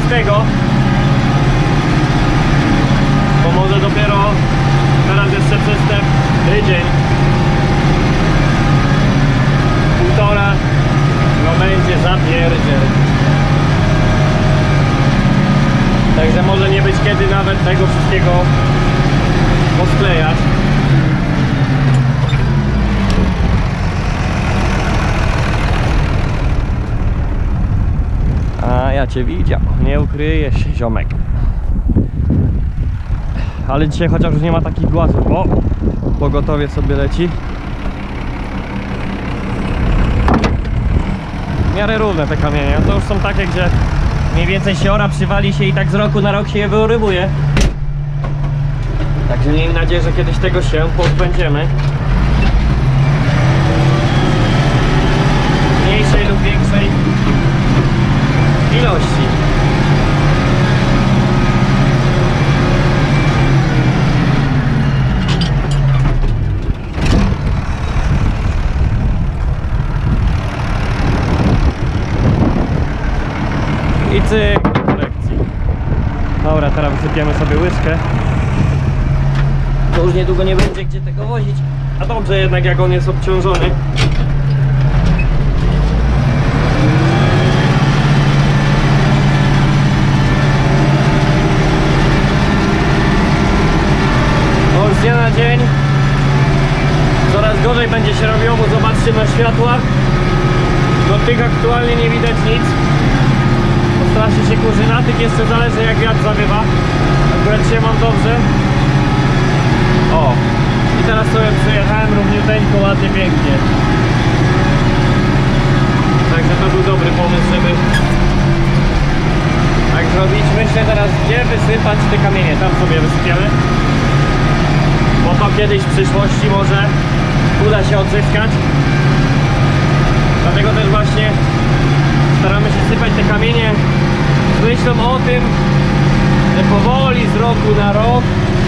Bo może dopiero teraz jeszcze przez ten tydzień, półtora, no będzie zapierdziel. Także może nie być kiedy nawet tego wszystkiego posklejać. A ja cię widział, nie ukryjesz się, ziomek. Ale dzisiaj chociaż już nie ma takich głazów. O! Pogotowie sobie leci. W miarę równe te kamienie. To już są takie, gdzie mniej więcej się ora, przywali się i tak z roku na rok się je wyorywuje. Także miejmy nadzieję, że kiedyś tego się pozbędziemy. Mniejszej lub większej ilości. I cyk do kolekcji. Dobra, teraz wysypiemy sobie łyżkę. To już niedługo nie będzie gdzie tego wozić. A dobrze jednak, jak on jest obciążony. No, z dnia na dzień coraz gorzej będzie się robiło, bo zobaczcie na światłach. Do tych aktualnie nie widać nic. Strasznie się kurzy, na tych jeszcze zależy jak wiatr zawiewa. Akurat dzisiaj mam dobrze. O! I teraz sobie przejechałem równiuteńko, ładnie, pięknie. Także to był dobry pomysł, żeby tak zrobić. Myślę teraz, gdzie wysypać te kamienie. Tam sobie wysypiemy. Bo to kiedyś w przyszłości może uda się odzyskać. Dlatego też właśnie staramy się sypać te kamienie z myślą o tym, że powoli z roku na rok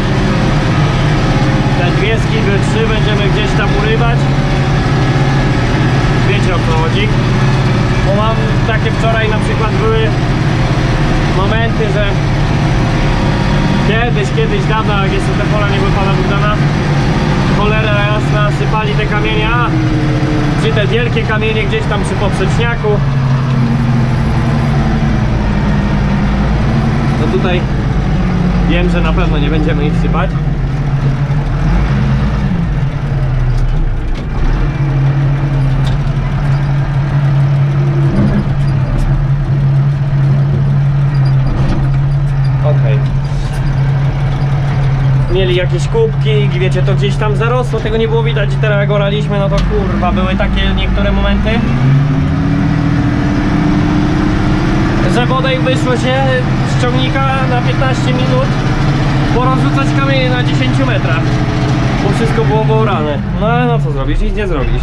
te 2 skiby 3 będziemy gdzieś tam urywać. Wiecie o co chodzi. Bo mam takie wczoraj na przykład były momenty, że kiedyś dawno, jak jeszcze te pola nie były pana Bogdana, cholera jasna, sypali te kamienie, czy te wielkie kamienie gdzieś tam przy poprzeczniaku. No tutaj wiem, że na pewno nie będziemy ich sypać. Okej. Mieli jakieś kubki i wiecie, to gdzieś tam zarosło, tego nie było widać i teraz jak oraliśmy, no to kurwa, były takie niektóre momenty, że woda im wyszło się z ciągnika na 15 minut porozrzucać kamienie na 10 metrach, bo wszystko było poorane. No ale no co zrobisz? Nic nie zrobisz.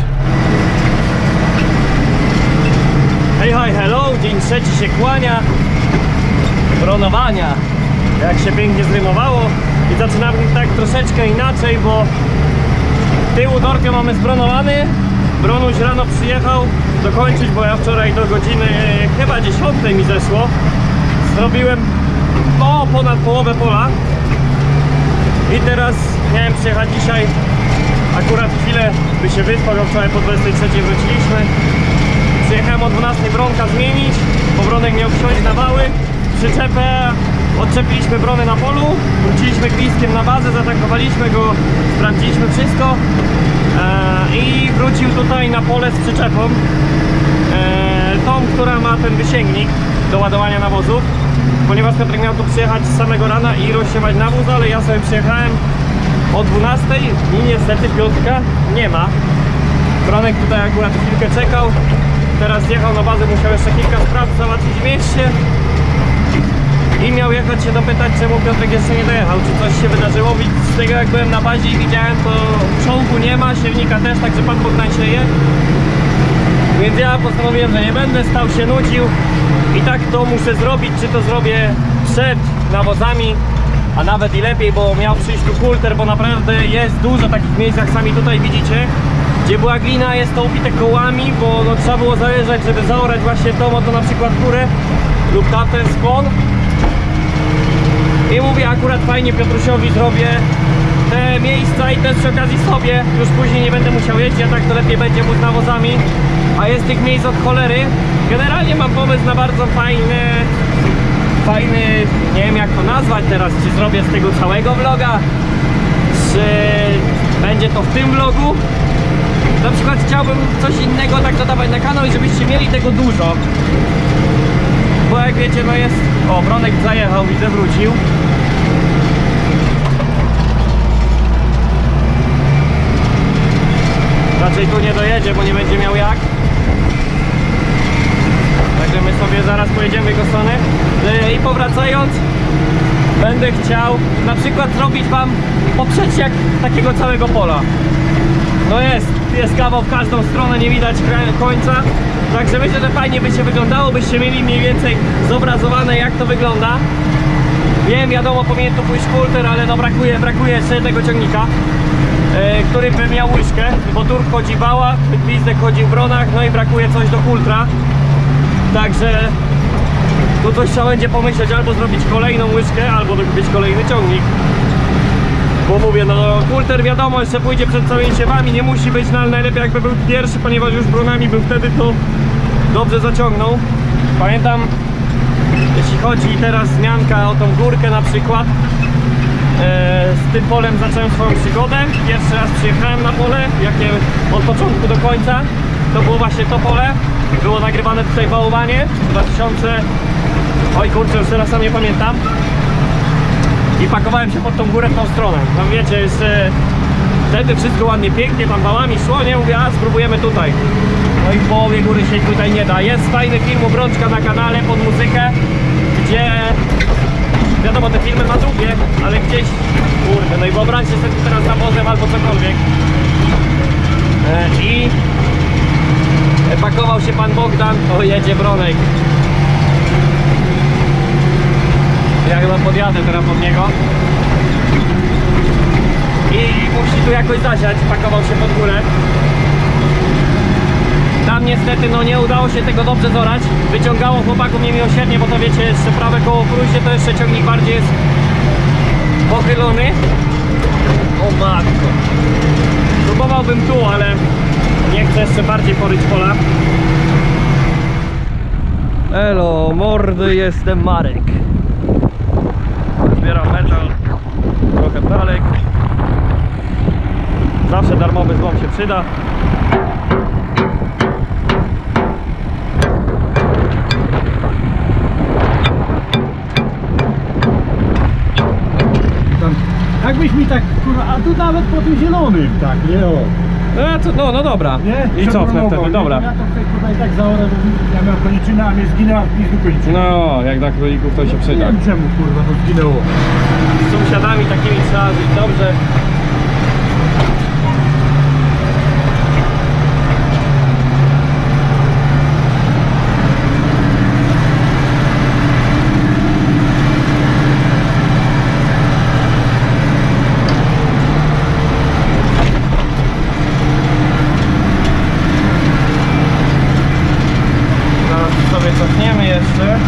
Hej, hi, hello, dzień trzeci się kłania. Bronowania, jak się pięknie zrymowało. I zaczynamy tak troszeczkę inaczej, bo tył dorkę mamy zbronowany. Bronuś rano przyjechał dokończyć, bo ja wczoraj do godziny chyba 10 mi zeszło. Zrobiłem ponad połowę pola. I teraz miałem przyjechać dzisiaj, akurat chwilę by się wyspał, bo wczoraj po 23 wróciliśmy. Przyjechałem o 12 bronka zmienić. bo Bronek miał wsiąść na wały, przyczepę, odczepiliśmy Bronę na polu, wróciliśmy gwizdkiem na bazę, zatankowaliśmy go, sprawdziliśmy wszystko i wrócił tutaj na pole z przyczepą, tą, która ma ten wysięgnik do ładowania nawozów, ponieważ Piotrek miał tu przyjechać z samego rana i rozsiewać nawóz, ale ja sobie przyjechałem o 12 i niestety Piotrka nie ma. Bronek tutaj akurat chwilkę czekał, teraz zjechał na bazę, musiał jeszcze kilka spraw załatwić w mieście i miał jechać się dopytać, czemu Piotrek jeszcze nie dojechał, czy coś się wydarzyło. Z tego jak byłem na bazie i widziałem, to czołgu nie ma, siewnika też, także pan Bogdan sieje. Więc ja postanowiłem, że nie będę stał się nudził i tak to muszę zrobić, czy to zrobię przed nawozami, a nawet i lepiej, bo miał przyjść tu kulter, bo naprawdę jest dużo takich miejsc, jak sami tutaj widzicie, gdzie była glina, jest to upite kołami, bo no, trzeba było zajeżdżać, żeby zaorać właśnie tą oto na przykład górę lub tamten skłon. I mówię, akurat fajnie Piotrusiowi zrobię te miejsca i też przy okazji sobie, już później nie będę musiał jeździć, a tak to lepiej będzie mu z nawozami, a jest tych miejsc od cholery. Generalnie mam pomysł na bardzo fajny, nie wiem jak to nazwać teraz, czy zrobię z tego całego vloga, czy będzie to w tym vlogu. Na przykład chciałbym coś innego tak dodawać na kanał i żebyście mieli tego dużo. Bo jak wiecie, no jest... O, Bronek zajechał, widzę, wrócił. Raczej tu nie dojedzie, bo nie będzie miał jak. Także my sobie zaraz pojedziemy go stronę. I powracając, będę chciał na przykład zrobić wam poprzeczniak takiego całego pola. No jest kawał w każdą stronę, nie widać końca. Także myślę, że fajnie by się wyglądało, byście mieli mniej więcej zobrazowane, jak to wygląda. Wiem, wiadomo, powinien tu pójść kulter, ale no brakuje jeszcze jednego ciągnika, który by miał łyżkę, bo tur chodzi wała, gwizdek chodzi w Bronach, no i brakuje coś do kultra. Także tu coś trzeba będzie pomyśleć, albo zrobić kolejną łyżkę, albo dokupić kolejny ciągnik. Bo mówię, no kulter wiadomo, jeszcze pójdzie przed całymi siewami, nie musi być, no ale najlepiej jakby był pierwszy, ponieważ już Bronami był wtedy, to dobrze zaciągnął. Pamiętam, jeśli chodzi teraz zmianka o tą górkę na przykład, z tym polem zacząłem swoją przygodę. Pierwszy raz przyjechałem na pole, jakie od początku do końca, to było właśnie to pole. Było nagrywane tutaj wałowanie 2000... Oj kurczę, już teraz sam nie pamiętam. I pakowałem się pod tą górę w tą stronę. Tam wiecie, jeszcze wtedy wszystko ładnie, pięknie tam wałami szło, nie? Mówię, a spróbujemy tutaj. No i w połowie góry się tutaj nie da. Jest fajny film u Brączka na kanale pod muzykę, gdzie wiadomo, te filmy ma drugie, ale gdzieś, kurde, no i wyobraźcie sobie teraz nawozem albo cokolwiek. I pakował się pan Bogdan, o jedzie Bronek. Ja chyba podjadę teraz pod niego. I musi tu jakoś zasiać, pakował się pod górę. Tam niestety no nie udało się tego dobrze zorać. Wyciągało chłopakom niemiłosiernie, bo to wiecie, jeszcze prawe koło w cruzie, to jeszcze ciągnik bardziej jest pochylony. O matko. Próbowałbym tu, ale nie chcę jeszcze bardziej poryć pola. Elo, mordy, jestem Marek. Zbieram metal, trochę pralek. Zawsze darmowy złom się przyda.
Jakbyś mi tak, kurwa, a tu nawet po tym zielonym, tak, nie o.
No dobra.
Nie?
I cofnę wtedy, dobra.
Ja to tutaj tak zaorę, bo ja miałem koniczynę, a mnie zginęła w pizdu koniczyna.
No, jak dla królików to się
Nie
przyda.
wiem czemu, kurwa, to zginęło.
Z sąsiadami takimi trzeba żyć dobrze. Cofniemy jeszcze.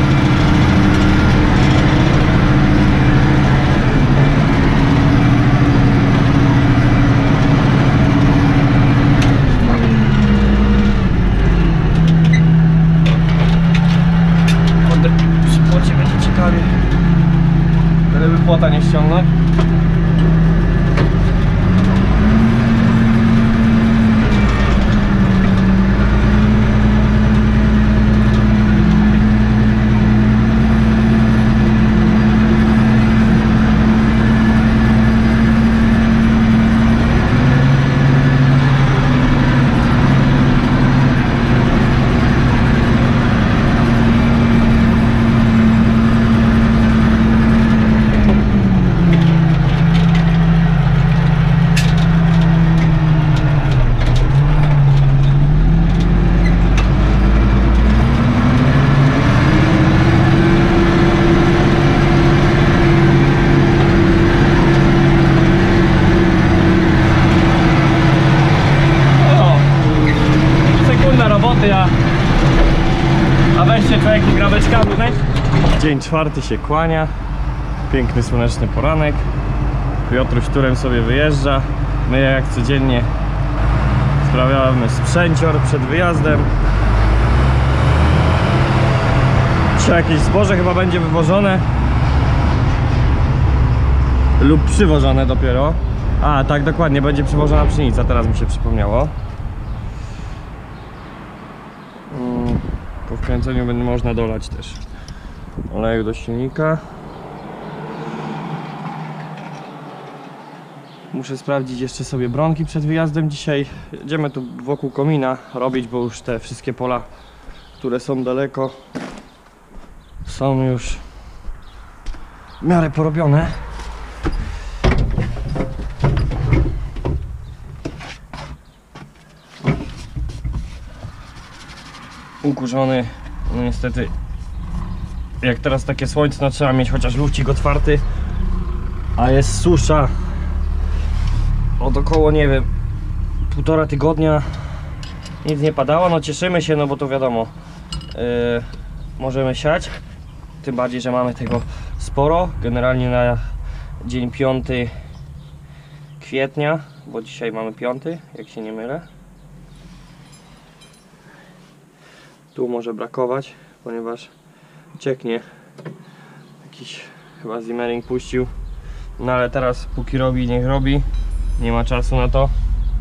ściągnąć. A weźcie człowiek i grabeczkami. Dzień czwarty się kłania. Piękny słoneczny poranek. Piotruś turem sobie wyjeżdża. My jak codziennie sprawiamy sprzęcior przed wyjazdem. Dzisiaj jakieś zboże chyba będzie wywożone lub przywożone dopiero. A tak, dokładnie, będzie przywożona pszenica, teraz mi się przypomniało. Po wkręceniu będzie można dolać też oleju do silnika. Muszę sprawdzić jeszcze sobie bronki przed wyjazdem dzisiaj. Jedziemy tu wokół komina robić, bo już te wszystkie pola, które są daleko, są już w miarę porobione. Ukurzony, no niestety jak teraz takie słońce, no trzeba mieć chociaż lufcik otwarty, a jest susza od około, nie wiem, 1,5 tygodnia, nic nie padało. No cieszymy się, no bo to wiadomo, możemy siać, tym bardziej, że mamy tego sporo. Generalnie na dzień 5 kwietnia, bo dzisiaj mamy 5, jak się nie mylę. Tu może brakować, ponieważ cieknie. Jakiś chyba Zimmering puścił. No ale teraz póki robi, niech robi. Nie ma czasu na to.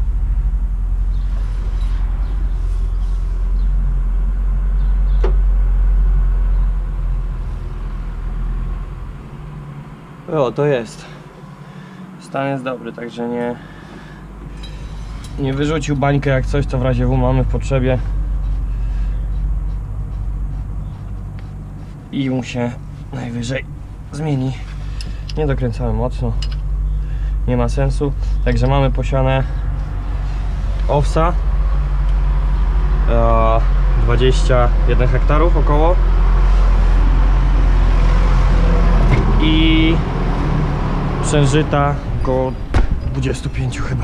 O, to jest. Stan jest dobry, także nie wyrzucił bańkę jak coś, to w razie W mamy w potrzebie. I mu się najwyżej zmieni. Nie dokręcałem mocno, nie ma sensu. Także mamy posiane owsa, 21 hektarów około i przężyta około 25 chyba.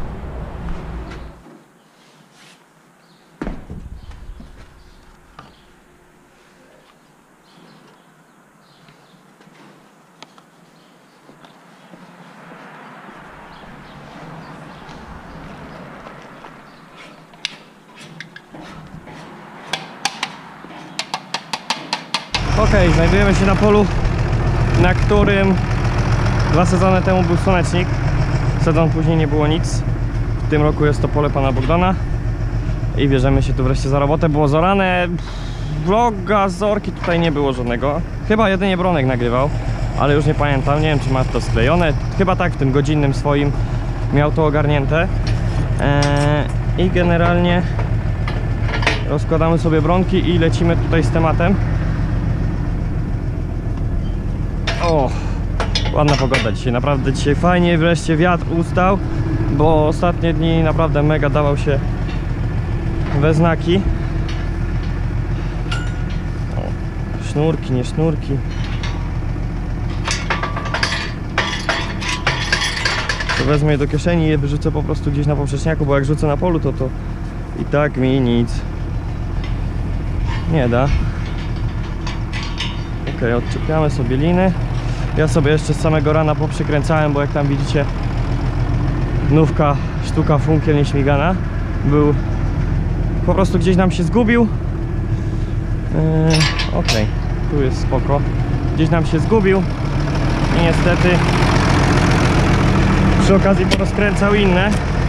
Ok, znajdujemy się na polu, na którym 2 sezony temu był słonecznik. Sezon później nie było nic. W tym roku jest to pole pana Bogdana i bierzemy się tu wreszcie za robotę. Było zorane, vloga z zorki tutaj nie było żadnego. Chyba jedynie Bronek nagrywał, ale już nie pamiętam, nie wiem czy ma to sklejone. Chyba tak, w tym godzinnym swoim miał to ogarnięte. I generalnie rozkładamy sobie bronki i lecimy tutaj z tematem. O, ładna pogoda dzisiaj, naprawdę dzisiaj fajnie, wreszcie wiatr ustał, bo ostatnie dni naprawdę mega dawał się we znaki. O, sznurki, nie sznurki. To wezmę je do kieszeni i je wyrzucę po prostu gdzieś na poprzeczniaku, bo jak rzucę na polu, to i tak mi nic nie da. Ok, odczepiamy sobie liny. Ja sobie jeszcze z samego rana poprzykręcałem, bo jak tam widzicie, nówka, sztuka funkiel nieśmigana był, po prostu gdzieś nam się zgubił. Ok, tu jest spoko, gdzieś nam się zgubił i niestety przy okazji porozkręcał inne.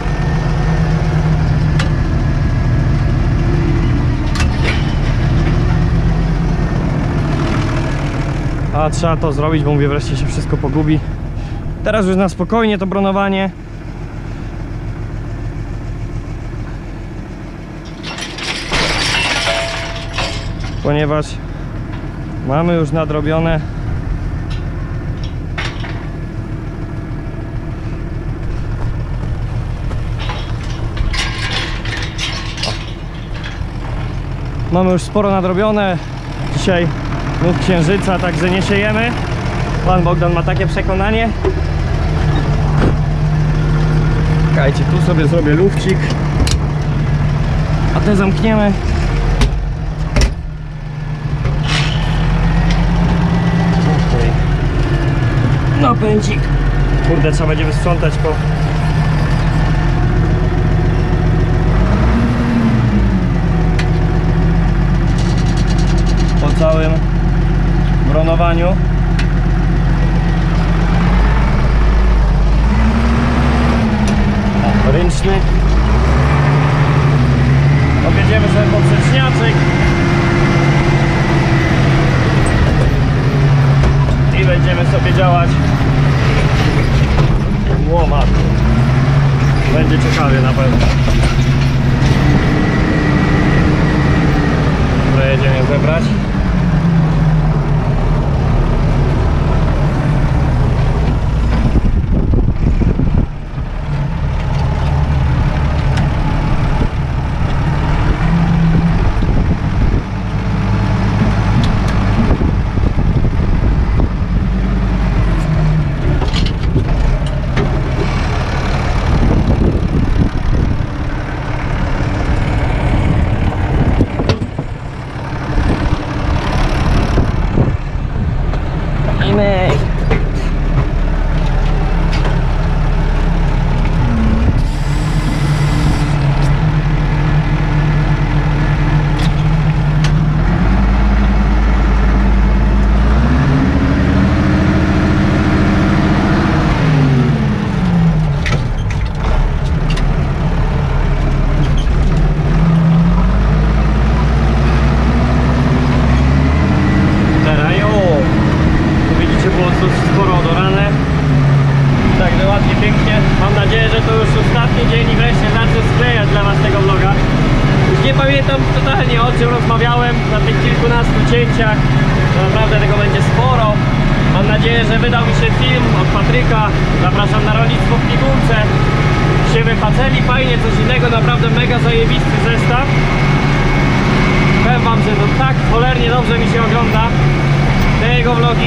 A trzeba to zrobić, bo mówię, wreszcie się wszystko pogubi. Teraz już na spokojnie to bronowanie. Ponieważ mamy już nadrobione mamy już sporo nadrobione. Dzisiaj nóg księżyca, także nie siejemy. Pan Bogdan ma takie przekonanie. Czekajcie, tu sobie zrobię lufcik, a te zamkniemy. Napędzik. Kurde, trzeba będzie wysprzątać po całym bronowaniu. Ręczny. Objedziemy sobie poprzeczniaczek i będziemy sobie działać. Łomat. Będzie ciekawie na pewno. Dobra, jedziemy zebrać. O czym rozmawiałem na tych kilkunastu cięciach, to naprawdę tego będzie sporo. Mam nadzieję, że wydał mi się film od Patryka. Zapraszam na rolnictwo w pigułce. Się wypaceli, fajnie, coś innego, naprawdę mega zajebisty zestaw. Powiem wam, że to tak cholernie dobrze mi się ogląda te jego vlogi,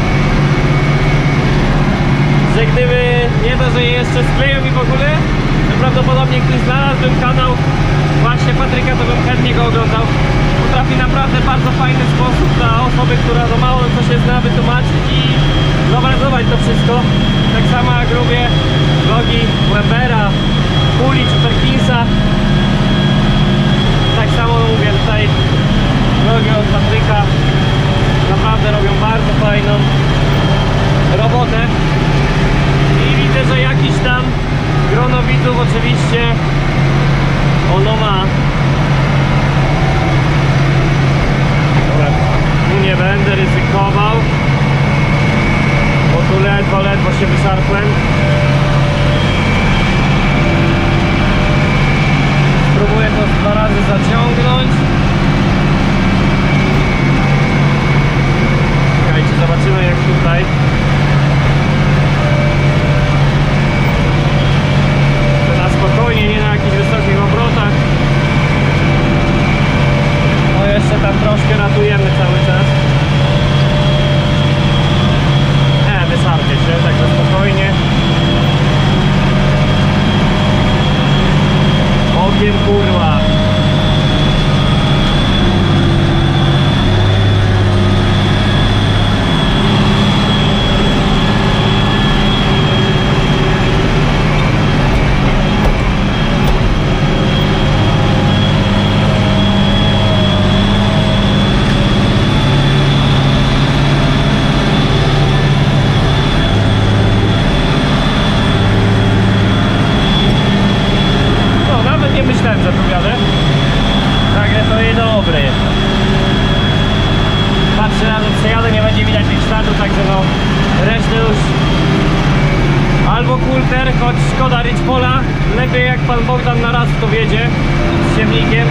że gdyby nie to, że je jeszcze skleją i w ogóle, to prawdopodobnie gdyś znalazłbym kanał właśnie Patryka, to bym chętnie go oglądał. Potrafi naprawdę bardzo fajny sposób dla osoby, która no mało co się zna, wytłumaczyć i zobrazować to wszystko. Tak samo jak lubię vlogi Webera, Kuli czy Perkinsa. Tak samo mówię tutaj vlogi od Patryka. Naprawdę robią bardzo fajną robotę. I widzę, że jakiś tam grono widzów oczywiście ono ma. Dobra, tu nie będę ryzykował, bo tu ledwo się wyszarpłem. Kulter, choć szkoda ryć pola. Lepiej jak pan Bogdan na raz to wiedzie z siewnikiem.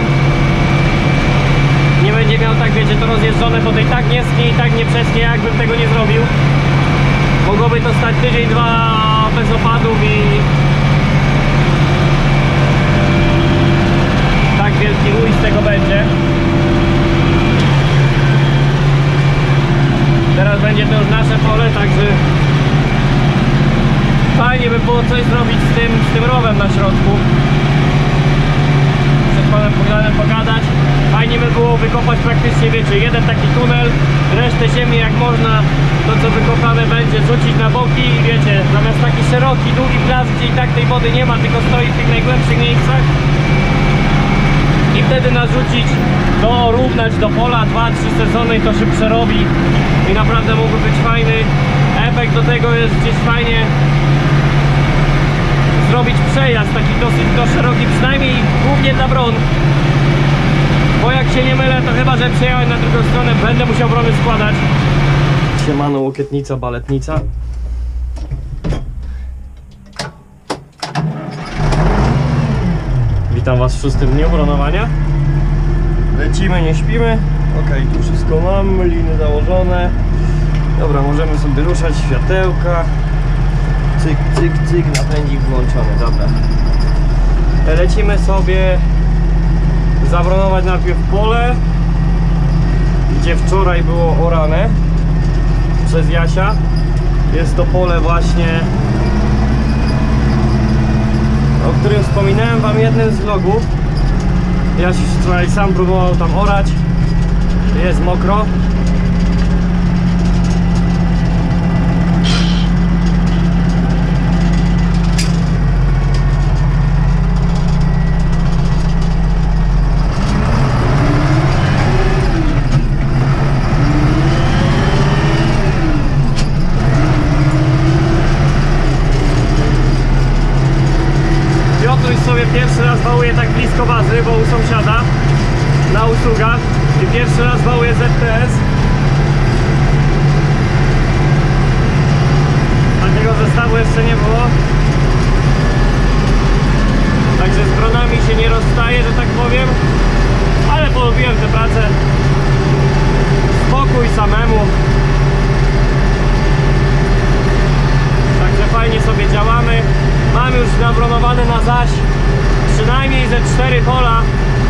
Nie będzie miał tak, wiecie, to rozjeżdżone, bo to i tak nie sknie, i tak nie przesknie, jakbym tego nie zrobił. Mogłoby to stać tydzień, dwa bez opadów i tak wielki uj z tego będzie. Teraz będzie to już nasze pole, także fajnie by było coś zrobić z tym rowem na środku. Z panem Bogdanem pogadać. Fajnie by było wykopać praktycznie, wiecie, jeden taki tunel, resztę ziemi jak można, to co wykopane będzie rzucić na boki i wiecie, zamiast taki szeroki, długi plac, gdzie i tak tej wody nie ma, tylko stoi w tych najgłębszych miejscach i wtedy narzucić, dorównać do pola 2-3 sezony i to się przerobi i naprawdę mógłby być fajny efekt. Do tego jest gdzieś fajnie zrobić przejazd taki dosyć szeroki, przynajmniej głównie dla bron. Bo jak się nie mylę, to chyba, że przejechałem na drugą stronę, będę musiał brony składać. Siemano, łokietnica, baletnica. Witam was w 6. dniu bronowania. Lecimy, nie śpimy. Ok, tu wszystko mam, liny założone. Dobra, możemy sobie ruszać, światełka. Cyk, cyk, cyk, napędzik włączony, dobra. Lecimy sobie zabronować najpierw pole, gdzie wczoraj było orane przez Jasia. Jest to pole właśnie, o którym wspominałem wam w jednym z vlogów. Jaś wczoraj sam próbował tam orać. Jest mokro. Pierwszy raz wałuje tak blisko bazy, bo u sąsiada na usługach i pierwszy raz wałuje ZTS. Takiego zestawu jeszcze nie było. Także z dronami się nie rozstaje, że tak powiem. Ale polubiłem tę pracę. Spokój samemu. Także fajnie sobie działamy. Mam już nabronowane na zaś przynajmniej ze 4 pola.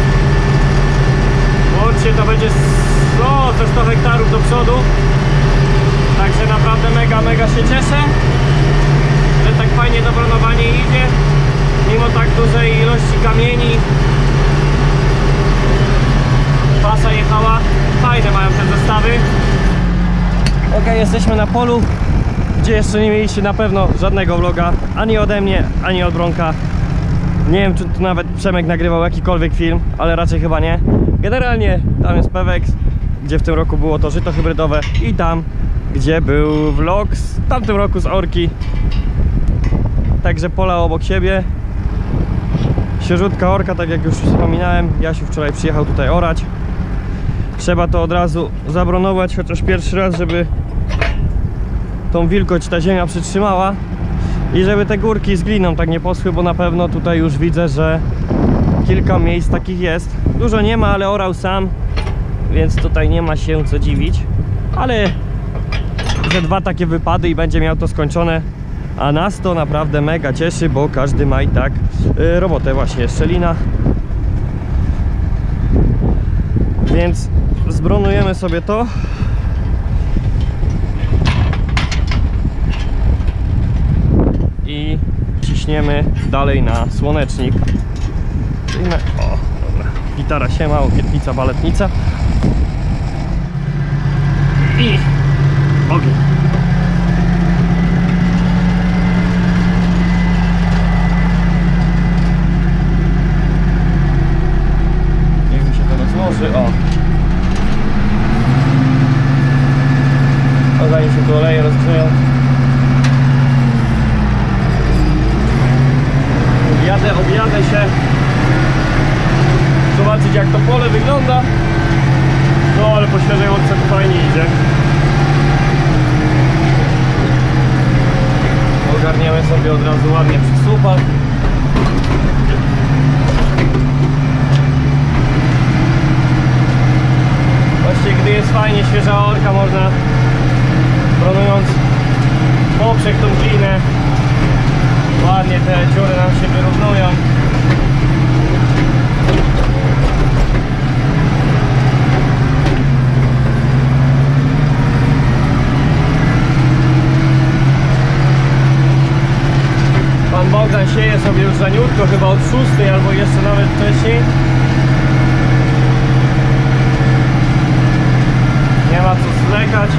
Łącznie to będzie ze 100 hektarów do przodu. Także naprawdę mega się cieszę, że tak fajnie to bronowanie idzie. Mimo tak dużej ilości kamieni. Pasa jechała. Fajne mają te zestawy. Ok, jesteśmy na polu, gdzie jeszcze nie mieliście na pewno żadnego vloga, ani ode mnie, ani od Bronka. Nie wiem, czy tu nawet Przemek nagrywał jakikolwiek film, ale raczej chyba nie. Generalnie tam jest Pewex, gdzie w tym roku było to żyto hybrydowe, i tam, gdzie był vlog w tamtym roku z Orki. Także pola obok siebie. Świeżutka Orka, tak jak już wspominałem. Jasiu wczoraj przyjechał tutaj orać. Trzeba to od razu zabronować, chociaż pierwszy raz, żeby tą wilgoć ta ziemia przytrzymała i żeby te górki z gliną tak nie poschły, bo na pewno tutaj już widzę, że kilka miejsc takich jest. Dużo nie ma, ale orał sam, więc tutaj nie ma się co dziwić, ale że 2 takie wypady i będzie miał to skończone, a nas to naprawdę mega cieszy, bo każdy ma i tak robotę. Właśnie szczelina, więc zbronujemy sobie to. I ciśniemy dalej na słonecznik. O, dobra. Gitara siema, łokietnica, baletnica. I ogień. Niech mi się to rozłoży. O. Zanim się tu oleje rozgrzeją. Objadę się, zobaczyć jak to pole wygląda. No ale po świeżej łące to fajnie idzie. ogarniemy sobie od razu ładnie przy słupach. Właśnie gdy jest fajnie świeża orka, można planując poprzek tą glinę, ładnie te dziury nam się wyrównują. Pan Bogdan sieje sobie już zaniutko, chyba od 6 albo jeszcze nawet wcześniej. Nie ma co zwlekać.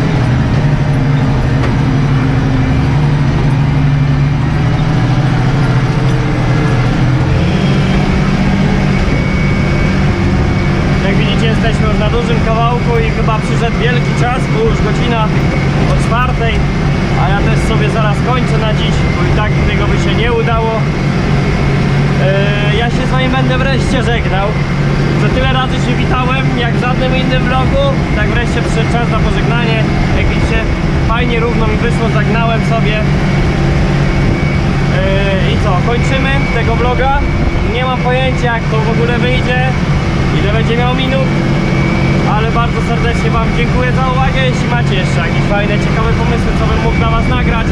Jak widzicie, jesteśmy już na dużym kawałku i chyba przyszedł wielki czas, bo już godzina o 4, a ja też sobie zaraz kończę na dziś, bo i tak tego by się nie udało. Ja się z wami będę wreszcie żegnał. Co tyle razy się witałem, jak w żadnym innym vlogu, tak wreszcie przyszedł czas na pożegnanie. Jak widzicie, fajnie równo mi wyszło, zagnałem sobie. I co, kończymy tego vloga. Nie mam pojęcia, jak to w ogóle wyjdzie, ile będzie miał minut, ale bardzo serdecznie wam dziękuję za uwagę. Jeśli macie jeszcze jakieś fajne, ciekawe pomysły, co bym mógł dla was nagrać,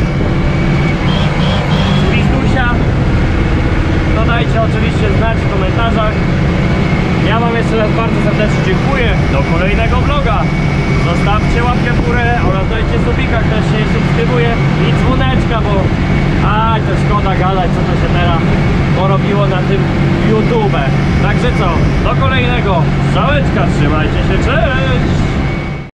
Wizdusia, to dajcie oczywiście znać w komentarzach. Ja wam jeszcze raz bardzo serdecznie dziękuję. Do kolejnego vloga. Zostawcie łapkę w górę oraz dajcie subika, kto się nie subskrybuje, i dzwoneczka, bo to szkoda gadać, co to się teraz porobiło na tym YouTube. Także co, do kolejnego strzałeczka, trzymajcie się, cześć!